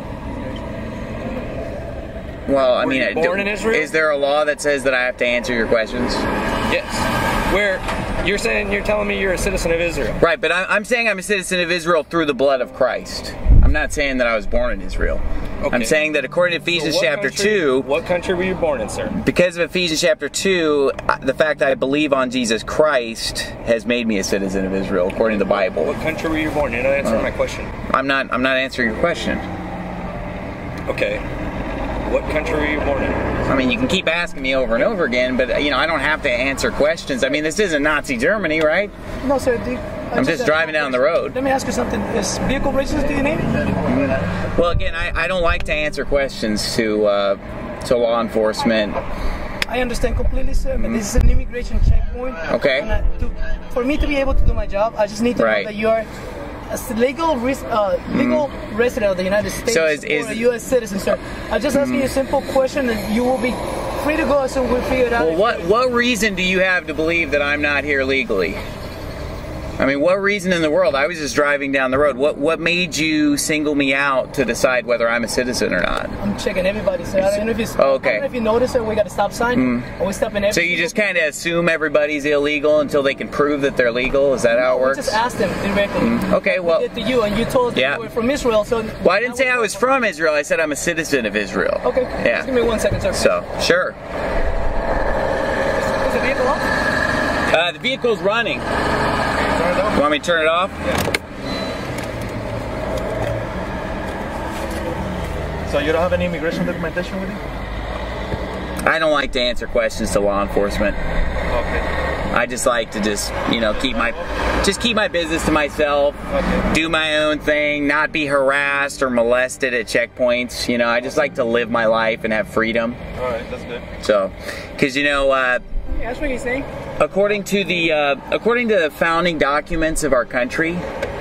Speaker 1: Well, I
Speaker 8: Were
Speaker 1: mean,
Speaker 8: you
Speaker 1: uh,
Speaker 8: born
Speaker 1: do-
Speaker 8: in Israel?
Speaker 1: is there a law that says that I have to answer your questions?
Speaker 8: Yes. Where you're saying you're telling me you're a citizen of Israel.
Speaker 1: Right, but I, I'm saying I'm a citizen of Israel through the blood of Christ. I'm not saying that I was born in Israel.
Speaker 8: Okay.
Speaker 1: I'm saying that according to Ephesians
Speaker 8: So what
Speaker 1: chapter
Speaker 8: country-
Speaker 1: two,
Speaker 8: What country were you born in, sir?
Speaker 1: because of Ephesians chapter two, uh, the fact that I believe on Jesus Christ has made me a citizen of Israel, according to the Bible.
Speaker 8: What country were you born in? You're not answering
Speaker 1: Uh,
Speaker 8: my question.
Speaker 1: I'm not. I'm not answering your question.
Speaker 8: Okay. What country were you born in?
Speaker 1: I mean, you can keep asking me over and over again, but you know, I don't have to answer questions. I mean, this isn't Nazi Germany, right?
Speaker 8: No, sir. The,
Speaker 1: I'm just driving down the road.
Speaker 11: Let me ask you something. Is vehicle registration to your name?
Speaker 1: Mm-hmm. Well, again, I, I don't like to answer questions to uh, to law enforcement.
Speaker 11: I understand completely, sir, but this is an immigration checkpoint.
Speaker 1: Okay.
Speaker 11: And, uh, to, for me to be able to do my job, I just need to
Speaker 1: right.
Speaker 11: know that you are a legal, res uh, legal mm. resident of the United States
Speaker 1: so is, is,
Speaker 11: or a U S citizen, sir. I'm just asking mm. you a simple question, and you will be free to go, so we'll figure it out.
Speaker 1: Well, what what reason do you have to believe that I'm not here legally? I mean, what reason in the world? I was just driving down the road. What what made you single me out to decide whether I'm a citizen or not?
Speaker 11: I'm checking everybody, sir. I don't know if, it's,
Speaker 1: oh, okay.
Speaker 11: I don't know if you notice that we got a stop sign. Mm. And we stop in every
Speaker 1: so you just kind of assume everybody's illegal until they can prove that they're legal? Is that how it works?
Speaker 11: We just asked them directly.
Speaker 1: Mm. Okay, well.
Speaker 11: We did to you, and you told us
Speaker 1: yeah.
Speaker 11: you were from Israel. So
Speaker 1: well, I didn't say I was from Israel. I said I'm a citizen of Israel.
Speaker 11: Okay.
Speaker 1: Yeah.
Speaker 11: Just give me one second, sir.
Speaker 1: So, sure.
Speaker 11: Is the vehicle off?
Speaker 1: Uh, the vehicle's running. You want me to turn it off?
Speaker 10: Yeah. So you don't have any immigration documentation with you?
Speaker 1: I don't like to answer questions to law enforcement.
Speaker 10: Okay.
Speaker 1: I just like to just, you know, keep my just keep my business to myself, okay. do my own thing, not be harassed or molested at checkpoints. You know, I just like to live my life and have freedom.
Speaker 10: All right, that's good.
Speaker 1: So, because you know, uh,
Speaker 11: yeah, that's what he's saying.
Speaker 1: According to the uh, according to the founding documents of our country,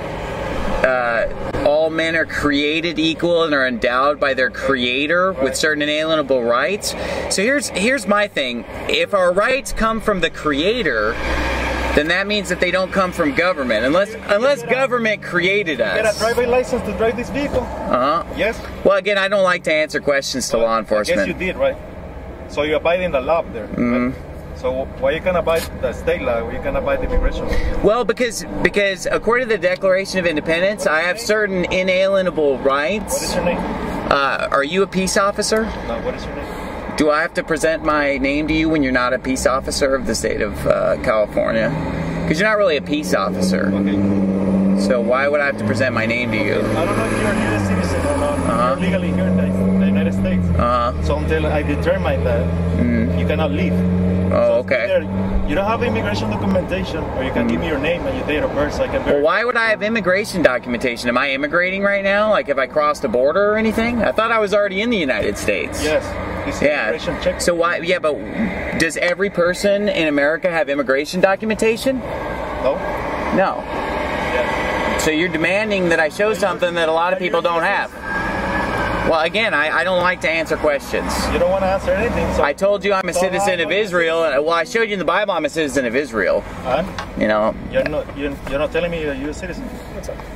Speaker 1: uh, all men are created equal and are endowed by their Creator with certain inalienable rights. So here's here's my thing: if our rights come from the Creator, then that means that they don't come from government, unless unless government created us.
Speaker 10: You get a driving license to drive this vehicle?
Speaker 1: Uh huh.
Speaker 10: Yes.
Speaker 1: Well, again, I don't like to answer questions to
Speaker 10: well,
Speaker 1: law enforcement.
Speaker 10: I guess you did, right? So you abide in the law there.
Speaker 1: Mm-hmm.
Speaker 10: Right? So why you can abide the state law? Why you can abide the immigration law?
Speaker 1: Well, because because according to the Declaration of Independence, I have certain inalienable rights.
Speaker 10: What is your name?
Speaker 1: Uh, are you a peace officer?
Speaker 10: No. What is your name?
Speaker 1: Do I have to present my name to you when you're not a peace officer of the state of uh, California? Because you're not really a peace officer.
Speaker 10: Okay.
Speaker 1: So why would I have to present my name to you?
Speaker 10: I don't know if you're a U S citizen or not.
Speaker 1: Uh-huh.
Speaker 10: You're legally here in the, the United States.
Speaker 1: Uh-huh.
Speaker 10: So until I determine that,
Speaker 1: mm.
Speaker 10: you cannot leave.
Speaker 1: Oh,
Speaker 10: so
Speaker 1: okay.
Speaker 10: Either you don't have immigration documentation, or you can mm. give me your name and your date of birth so I can verify.
Speaker 1: Well, why would I have immigration documentation? Am I immigrating right now? Like if I crossed a border or anything? I thought I was already in the United States.
Speaker 10: Yes. This
Speaker 1: yeah.
Speaker 10: Immigration check.
Speaker 1: So why? Yeah, but does every person in America have immigration documentation?
Speaker 10: No.
Speaker 1: No.
Speaker 10: Yeah.
Speaker 1: So you're demanding that I show something that a lot of people don't have. Well, again, I, I don't like to answer questions.
Speaker 10: You don't want to answer anything. So
Speaker 1: I told you I'm a citizen of Israel. And, well, I showed you in the Bible I'm a citizen of Israel.
Speaker 10: And?
Speaker 1: You know.
Speaker 10: You're not. You're, you're not telling me you're a U S citizen. What's up?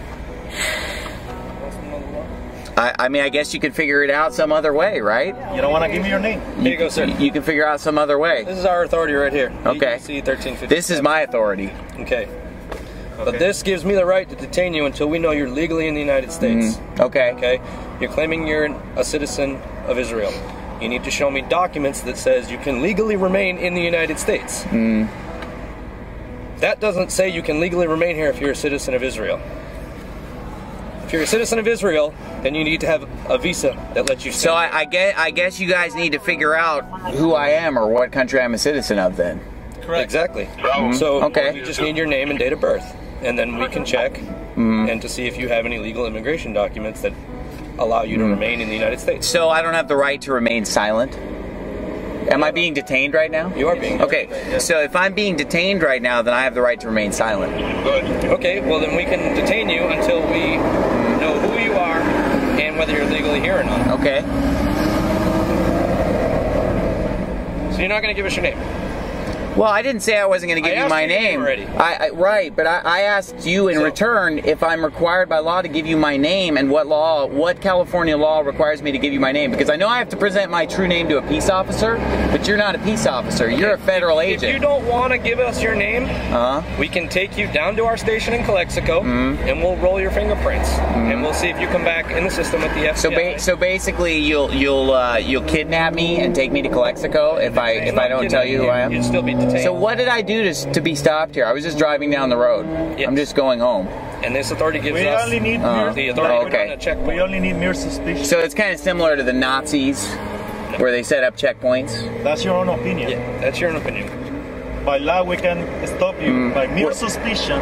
Speaker 1: I, I mean, I guess you could figure it out some other way, right?
Speaker 10: You don't want to give me your name?
Speaker 8: Here you go, sir.
Speaker 1: You can figure out some other way.
Speaker 8: This is our authority right here.
Speaker 1: Okay.
Speaker 8: E C thirteen fifty-seven.
Speaker 1: This is my authority.
Speaker 8: Okay. But this gives me the right to detain you until we know you're legally in the United States.
Speaker 1: Mm-hmm. Okay.
Speaker 8: Okay. You're claiming you're a citizen of Israel. You need to show me documents that says you can legally remain in the United States.
Speaker 1: Mm.
Speaker 8: That doesn't say you can legally remain here if you're a citizen of Israel. If you're a citizen of Israel, then you need to have a visa that lets you stay.
Speaker 1: So I, I guess I guess you guys need to figure out who I am or what country I'm a citizen of then.
Speaker 8: Correct. Exactly.
Speaker 1: Mm-hmm.
Speaker 8: So
Speaker 1: okay.
Speaker 8: we just need your name and date of birth, and then we can check mm-hmm. and to see if you have any legal immigration documents that allow you to mm-hmm. remain in the United States.
Speaker 1: So I don't have the right to remain silent? Am I being detained right now?
Speaker 8: You are being
Speaker 1: Okay,
Speaker 8: detained, yes.
Speaker 1: So if I'm being detained right now, then I have the right to remain silent.
Speaker 8: Okay, well then we can detain you until we know who you are and whether you're legally here or not.
Speaker 1: Okay.
Speaker 8: So you're not going to give us your name?
Speaker 1: Well, I didn't say I wasn't going to give
Speaker 8: I
Speaker 1: you my
Speaker 8: you
Speaker 1: name.
Speaker 8: Already.
Speaker 1: I, I, right, but I, I asked you in so, return if I'm required by law to give you my name and what law, what California law requires me to give you my name. Because I know I have to present my true name to a peace officer, but you're not a peace officer. Okay. You're a federal
Speaker 8: if,
Speaker 1: agent.
Speaker 8: If you don't want to give us your name,
Speaker 1: uh-huh.
Speaker 8: we can take you down to our station in Calexico,
Speaker 1: mm-hmm.
Speaker 8: and we'll roll your fingerprints, mm-hmm. and we'll see if you come back in the system with the F B I.
Speaker 1: So, ba so basically, you'll you'll uh, you'll kidnap me and take me to Calexico if I if I don't tell you who I am.
Speaker 8: You'll still be detained.
Speaker 1: So what did I do to to be stopped here? I was just driving down the road. Yes. I'm just going home.
Speaker 8: And this authority gives
Speaker 10: we
Speaker 8: us
Speaker 10: only need
Speaker 1: uh,
Speaker 10: mere,
Speaker 8: the authority
Speaker 1: oh, okay.
Speaker 8: to check.
Speaker 10: We only need mere suspicion.
Speaker 1: So it's kind of similar to the Nazis, where they set up checkpoints.
Speaker 10: That's your own opinion.
Speaker 8: Yeah, that's your own opinion.
Speaker 10: By law, we can stop you
Speaker 1: mm.
Speaker 10: by mere suspicion.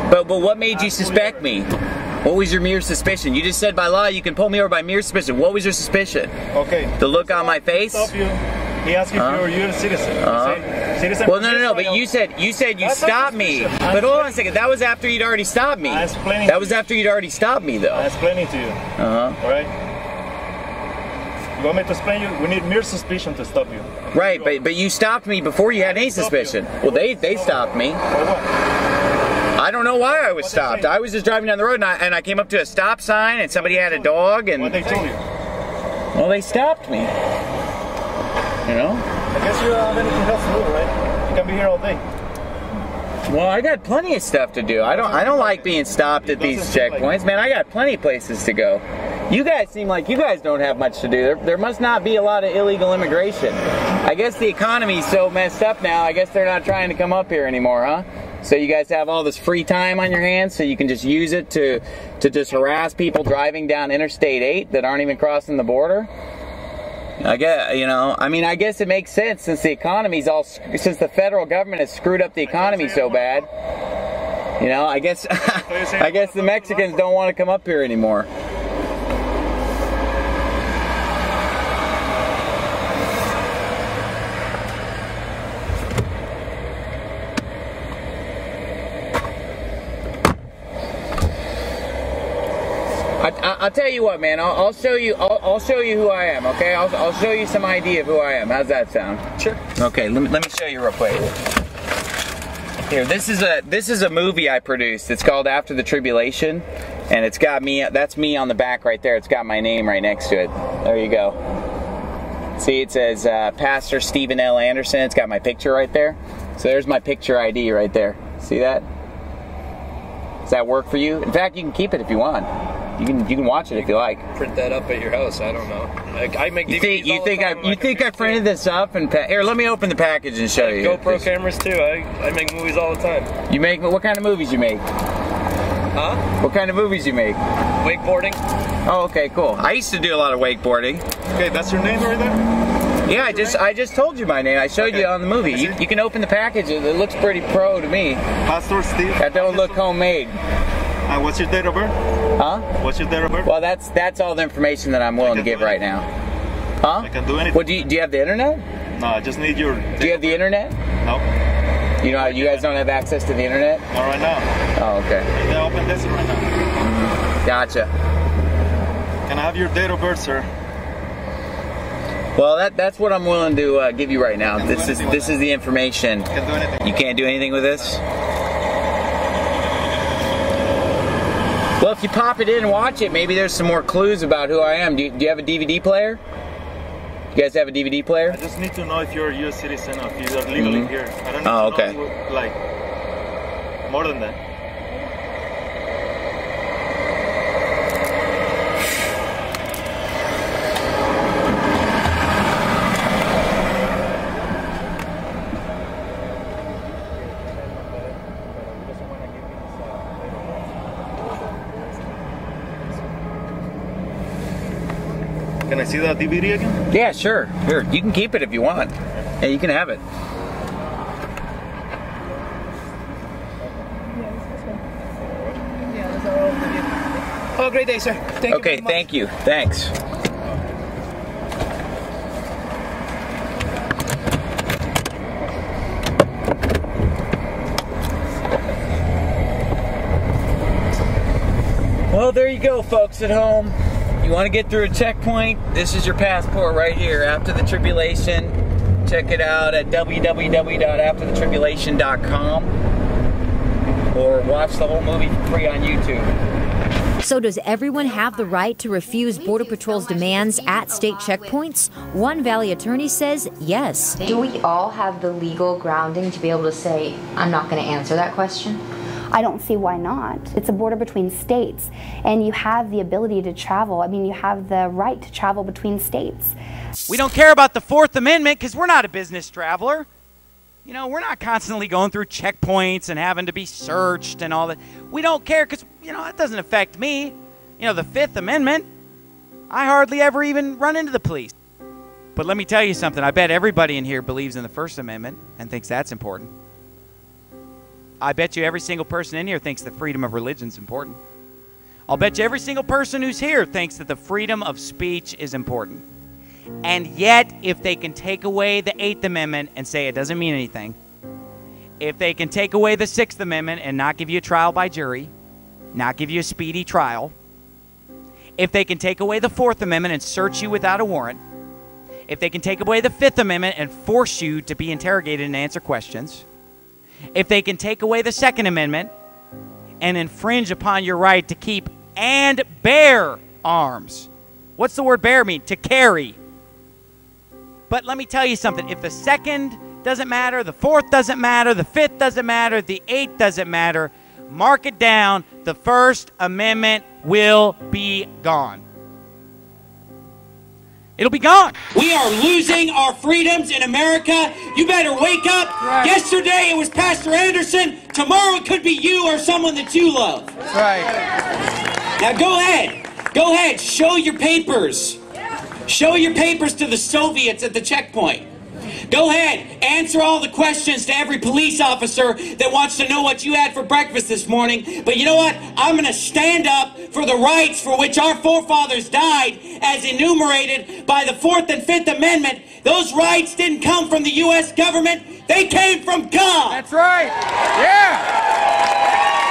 Speaker 1: But but what made you suspect me? What was your mere suspicion? You just said by law you can pull me over by mere suspicion. What was your suspicion?
Speaker 10: Okay.
Speaker 1: The look on my face?
Speaker 10: Stop you. He asked you
Speaker 1: Huh?
Speaker 10: if you're a U S citizen.
Speaker 1: Uh-huh.
Speaker 10: You say, citizen
Speaker 1: Well, no, no, no. But you said you said you
Speaker 10: That's not
Speaker 1: stopped me.
Speaker 10: suspicion.
Speaker 1: But hold on a second. That was after you'd already stopped me.
Speaker 10: I'm explaining
Speaker 1: That
Speaker 10: to
Speaker 1: was
Speaker 10: you.
Speaker 1: after you'd already stopped me, though.
Speaker 10: I'm explaining to you.
Speaker 1: Uh huh.
Speaker 10: All right. You want me to explain you? We need mere suspicion to stop you.
Speaker 1: Right, but but you stopped me before you had any suspicion. Well, they they stopped me.
Speaker 10: For what?
Speaker 1: I don't know why I was stopped. I was just driving down the road and I, and I came up to a stop sign and somebody had a dog and.
Speaker 10: What they told you?
Speaker 1: Well, they stopped me. You know?
Speaker 10: I guess you don't have anything else to do, right? You can be here all day.
Speaker 1: Well, I got plenty of stuff to do. I don't I don't like being stopped at these checkpoints, man. I got plenty of places to go. You guys seem like you guys don't have much to do. There, there must not be a lot of illegal immigration. I guess the economy's so messed up now, I guess they're not trying to come up here anymore, huh? So you guys have all this free time on your hands so you can just use it to, to just harass people driving down Interstate eight that aren't even crossing the border? I guess, you know, I mean, I guess it makes sense since the economy's all, since the federal government has screwed up the economy so bad. You know, I guess, I guess the Mexicans don't want to come up here anymore. I, I, I'll tell you what, man. I'll, I'll show you. I'll, I'll show you who I am. Okay. I'll, I'll show you some idea of who I am. How's that sound?
Speaker 10: Sure.
Speaker 1: Okay. Let me, let me show you real quick. Here. This is a this is a movie I produced. It's called After the Tribulation, and it's got me. That's me on the back right there. It's got my name right next to it. There you go. See, it says uh, Pastor Stephen L. Anderson. It's got my picture right there. So there's my picture I D right there. See that? Does that work for you? In fact, you can keep it if you want. You can you can watch it if you like.
Speaker 8: Print that up at your house. I don't know. I, I make
Speaker 1: You
Speaker 8: D V Ds
Speaker 1: think you
Speaker 8: all
Speaker 1: think
Speaker 8: the
Speaker 1: I
Speaker 8: time on my
Speaker 1: you think I
Speaker 8: computer.
Speaker 1: printed this up and pa here? Let me open the package and show
Speaker 8: I have
Speaker 1: you.
Speaker 8: GoPro cameras too. I, I make movies all the time.
Speaker 1: You make what kind of movies you make?
Speaker 8: Huh?
Speaker 1: What kind of movies you make?
Speaker 8: Wakeboarding.
Speaker 1: Oh, okay, cool. I used to do a lot of wakeboarding.
Speaker 10: Okay, that's your name right there?
Speaker 1: Yeah, I just I just told you my name. I showed
Speaker 10: Okay.
Speaker 1: you on the movie. You, you can open the package. It it looks pretty pro to me.
Speaker 10: Pastor Steve.
Speaker 1: That don't look homemade.
Speaker 10: Uh, what's your date of birth?
Speaker 1: Huh?
Speaker 10: What's your date of birth?
Speaker 1: Well, that's that's all the information that I'm willing to give right now. Huh?
Speaker 10: I can do anything.
Speaker 1: Well, do you, do you have the internet?
Speaker 10: No, I just need your...
Speaker 1: Do you have the internet?
Speaker 10: No.
Speaker 1: You know, you guys don't have access to the internet?
Speaker 10: Not right now.
Speaker 1: Oh, okay.
Speaker 10: They open this right now.
Speaker 1: Gotcha.
Speaker 10: Can I have your date of birth, sir?
Speaker 1: Well, that that's what I'm willing to uh, give you right now. This is this is the information.
Speaker 10: Can't do anything.
Speaker 1: You can't do anything with this? Well, if you pop it in and watch it, maybe there's some more clues about who I am. Do you, do you have a D V D player? You guys have a D V D player?
Speaker 10: I just need to know if you're a U S citizen or if you are legally
Speaker 1: Mhm.
Speaker 10: here. I don't need
Speaker 1: Oh,
Speaker 10: to
Speaker 1: okay.
Speaker 10: know, like, more than that. Can I see that D V D again?
Speaker 1: Yeah, sure. Here, you can keep it if you want. Yeah, you can have it.
Speaker 8: Oh, great day, sir. Thank
Speaker 1: Okay,
Speaker 8: you very much.
Speaker 1: thank you. Thanks. Well, there you go, folks at home. You want to get through a checkpoint? This is your passport right here. After the Tribulation. Check it out at w w w dot after the tribulation dot com or watch the whole movie for free on YouTube.
Speaker 26: So does everyone have the right to refuse Border Patrol's demands at state checkpoints? One Valley attorney says yes.
Speaker 6: Do we all have the legal grounding to be able to say, I'm not going to answer that question?
Speaker 12: I don't see why not. It's a border between states, and you have the ability to travel. I mean, you have the right to travel between states.
Speaker 13: We don't care about the Fourth Amendment because we're not a business traveler. You know, we're not constantly going through checkpoints and having to be searched and all that. We don't care because, you know, that doesn't affect me. You know, the Fifth Amendment, I hardly ever even run into the police. But let me tell you something. I bet everybody in here believes in the First Amendment and thinks that's important. I bet you every single person in here thinks that freedom of religion is important. I'll bet you every single person who's here thinks that the freedom of speech is important. And yet, if they can take away the Eighth Amendment and say it doesn't mean anything, if they can take away the Sixth Amendment and not give you a trial by jury, not give you a speedy trial, if they can take away the Fourth Amendment and search you without a warrant, if they can take away the Fifth Amendment and force you to be interrogated and answer questions, if they can take away the Second Amendment and infringe upon your right to keep and bear arms. What's the word bear mean? To carry. But let me tell you something. If the Second doesn't matter, the Fourth doesn't matter, the Fifth doesn't matter, the Eighth doesn't matter, mark it down. The First Amendment will be gone. It'll be gone.
Speaker 3: We are losing our freedoms in America. You better wake up. Right. Yesterday it was Pastor Anderson. Tomorrow it could be you or someone that you love.
Speaker 11: That's right.
Speaker 3: Now go ahead. Go ahead. Show your papers. Show your papers to the Soviets at the checkpoint. Go ahead. Answer all the questions to every police officer that wants to know what you had for breakfast this morning. But you know what? I'm going to stand up for the rights for which our forefathers died as enumerated by the Fourth and Fifth Amendment. Those rights didn't come from the U S government. They came from God.
Speaker 11: That's right. Yeah.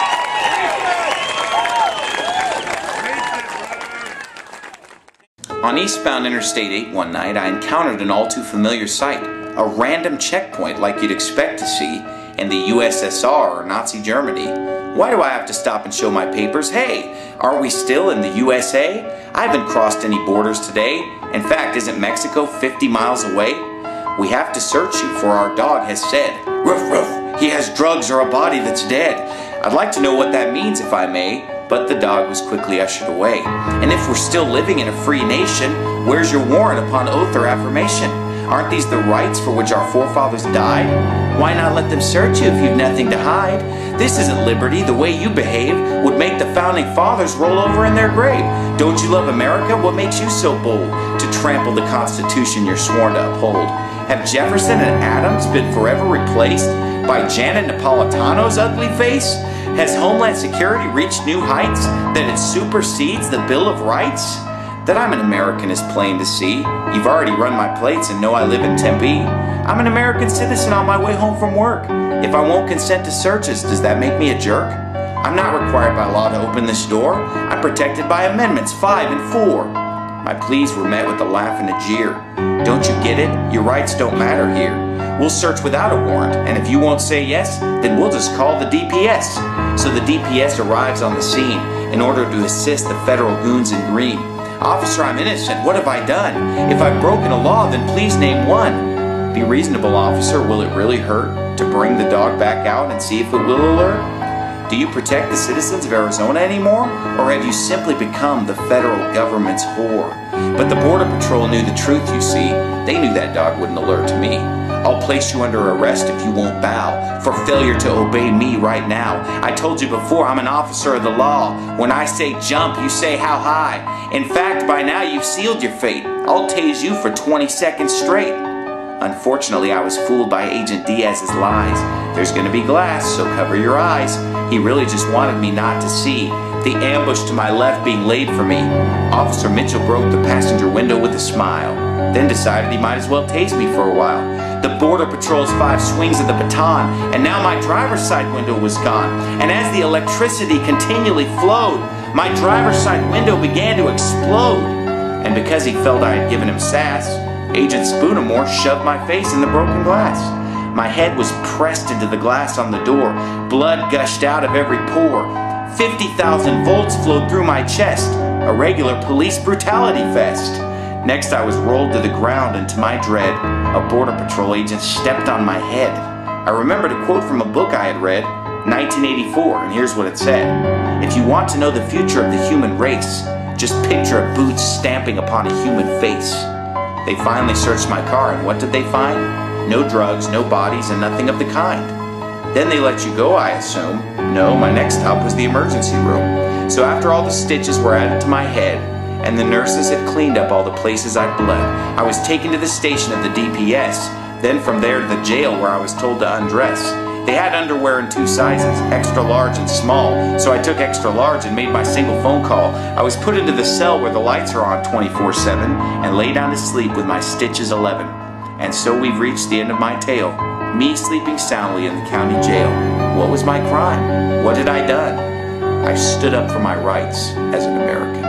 Speaker 1: On eastbound Interstate eight one night, I encountered an all too familiar sight. A random checkpoint like you'd expect to see in the U S S R or Nazi Germany. Why do I have to stop and show my papers? Hey, aren't we still in the U S A? I haven't crossed any borders today. In fact, isn't Mexico fifty miles away? We have to search you, for our dog has said, "Ruff, ruff, he has drugs or a body that's dead." I'd like to know what that means, if I may, but the dog was quickly ushered away. And if we're still living in a free nation, where's your warrant upon oath or affirmation? Aren't these the rights for which our forefathers died? Why not let them search you if you've nothing to hide? This isn't liberty. The way you behave would make the founding fathers roll over in their grave. Don't you love America? What makes you so bold to trample the Constitution you're sworn to uphold? Have Jefferson and Adams been forever replaced by Janet Napolitano's ugly face? Has Homeland Security reached new heights that it supersedes the Bill of Rights? That I'm an American is plain to see. You've already run my plates and know I live in Tempe. I'm an American citizen on my way home from work. If I won't consent to searches, does that make me a jerk? I'm not required by law to open this door. I'm protected by Amendments five and four. My pleas were met with a laugh and a jeer. Don't you get it? Your rights don't matter here. We'll search without a warrant, and if you won't say yes, then we'll just call the D P S. So the D P S arrives on the scene in order to assist the federal goons in green. Officer, I'm innocent. What have I done? If I've broken a law, then please name one. Be reasonable, officer. Will it really hurt to bring the dog back out and see if it will alert? Do you protect the citizens of Arizona anymore? Or have you simply become the federal government's whore? But the Border Patrol knew the truth, you see. They knew that dog wouldn't alert to me. I'll place you under arrest if you won't bow for failure to obey me right now. I told you before, I'm an officer of the law. When I say jump, you say how high. In fact, by now you've sealed your fate. I'll tase you for twenty seconds straight. Unfortunately, I was fooled by Agent Diaz's lies. There's gonna be glass, so cover your eyes. He really just wanted me not to see the ambush to my left being laid for me. Officer Mitchell broke the passenger window with a smile, then decided he might as well tase me for a while. The Border Patrol's five swings of the baton, and now my driver's side window was gone. And as the electricity continually flowed, my driver's side window began to explode. And because he felt I had given him sass, Agent Spoonamore shoved my face in the broken glass. My head was pressed into the glass on the door. Blood gushed out of every pore. fifty thousand volts flowed through my chest. A regular police brutality fest. Next, I was rolled to the ground, and to my dread, a Border Patrol agent stepped on my head. I remembered a quote from a book I had read, nineteen eighty-four, and here's what it said. If you want to know the future of the human race, just picture a boot stamping upon a human face. They finally searched my car, and what did they find? No drugs, no bodies, and nothing of the kind. Then they let you go, I assume. No, my next stop was the emergency room. So after all the stitches were added to my head, and the nurses had cleaned up all the places I'd bled, I was taken to the station of the D P S, then from there to the jail where I was told to undress. They had underwear in two sizes, extra large and small, so I took extra large and made my single phone call. I was put into the cell where the lights are on twenty-four seven and lay down to sleep with my stitches eleven. And so we've reached the end of my tale, me sleeping soundly in the county jail. What was my crime? What had I done? I stood up for my rights as an American.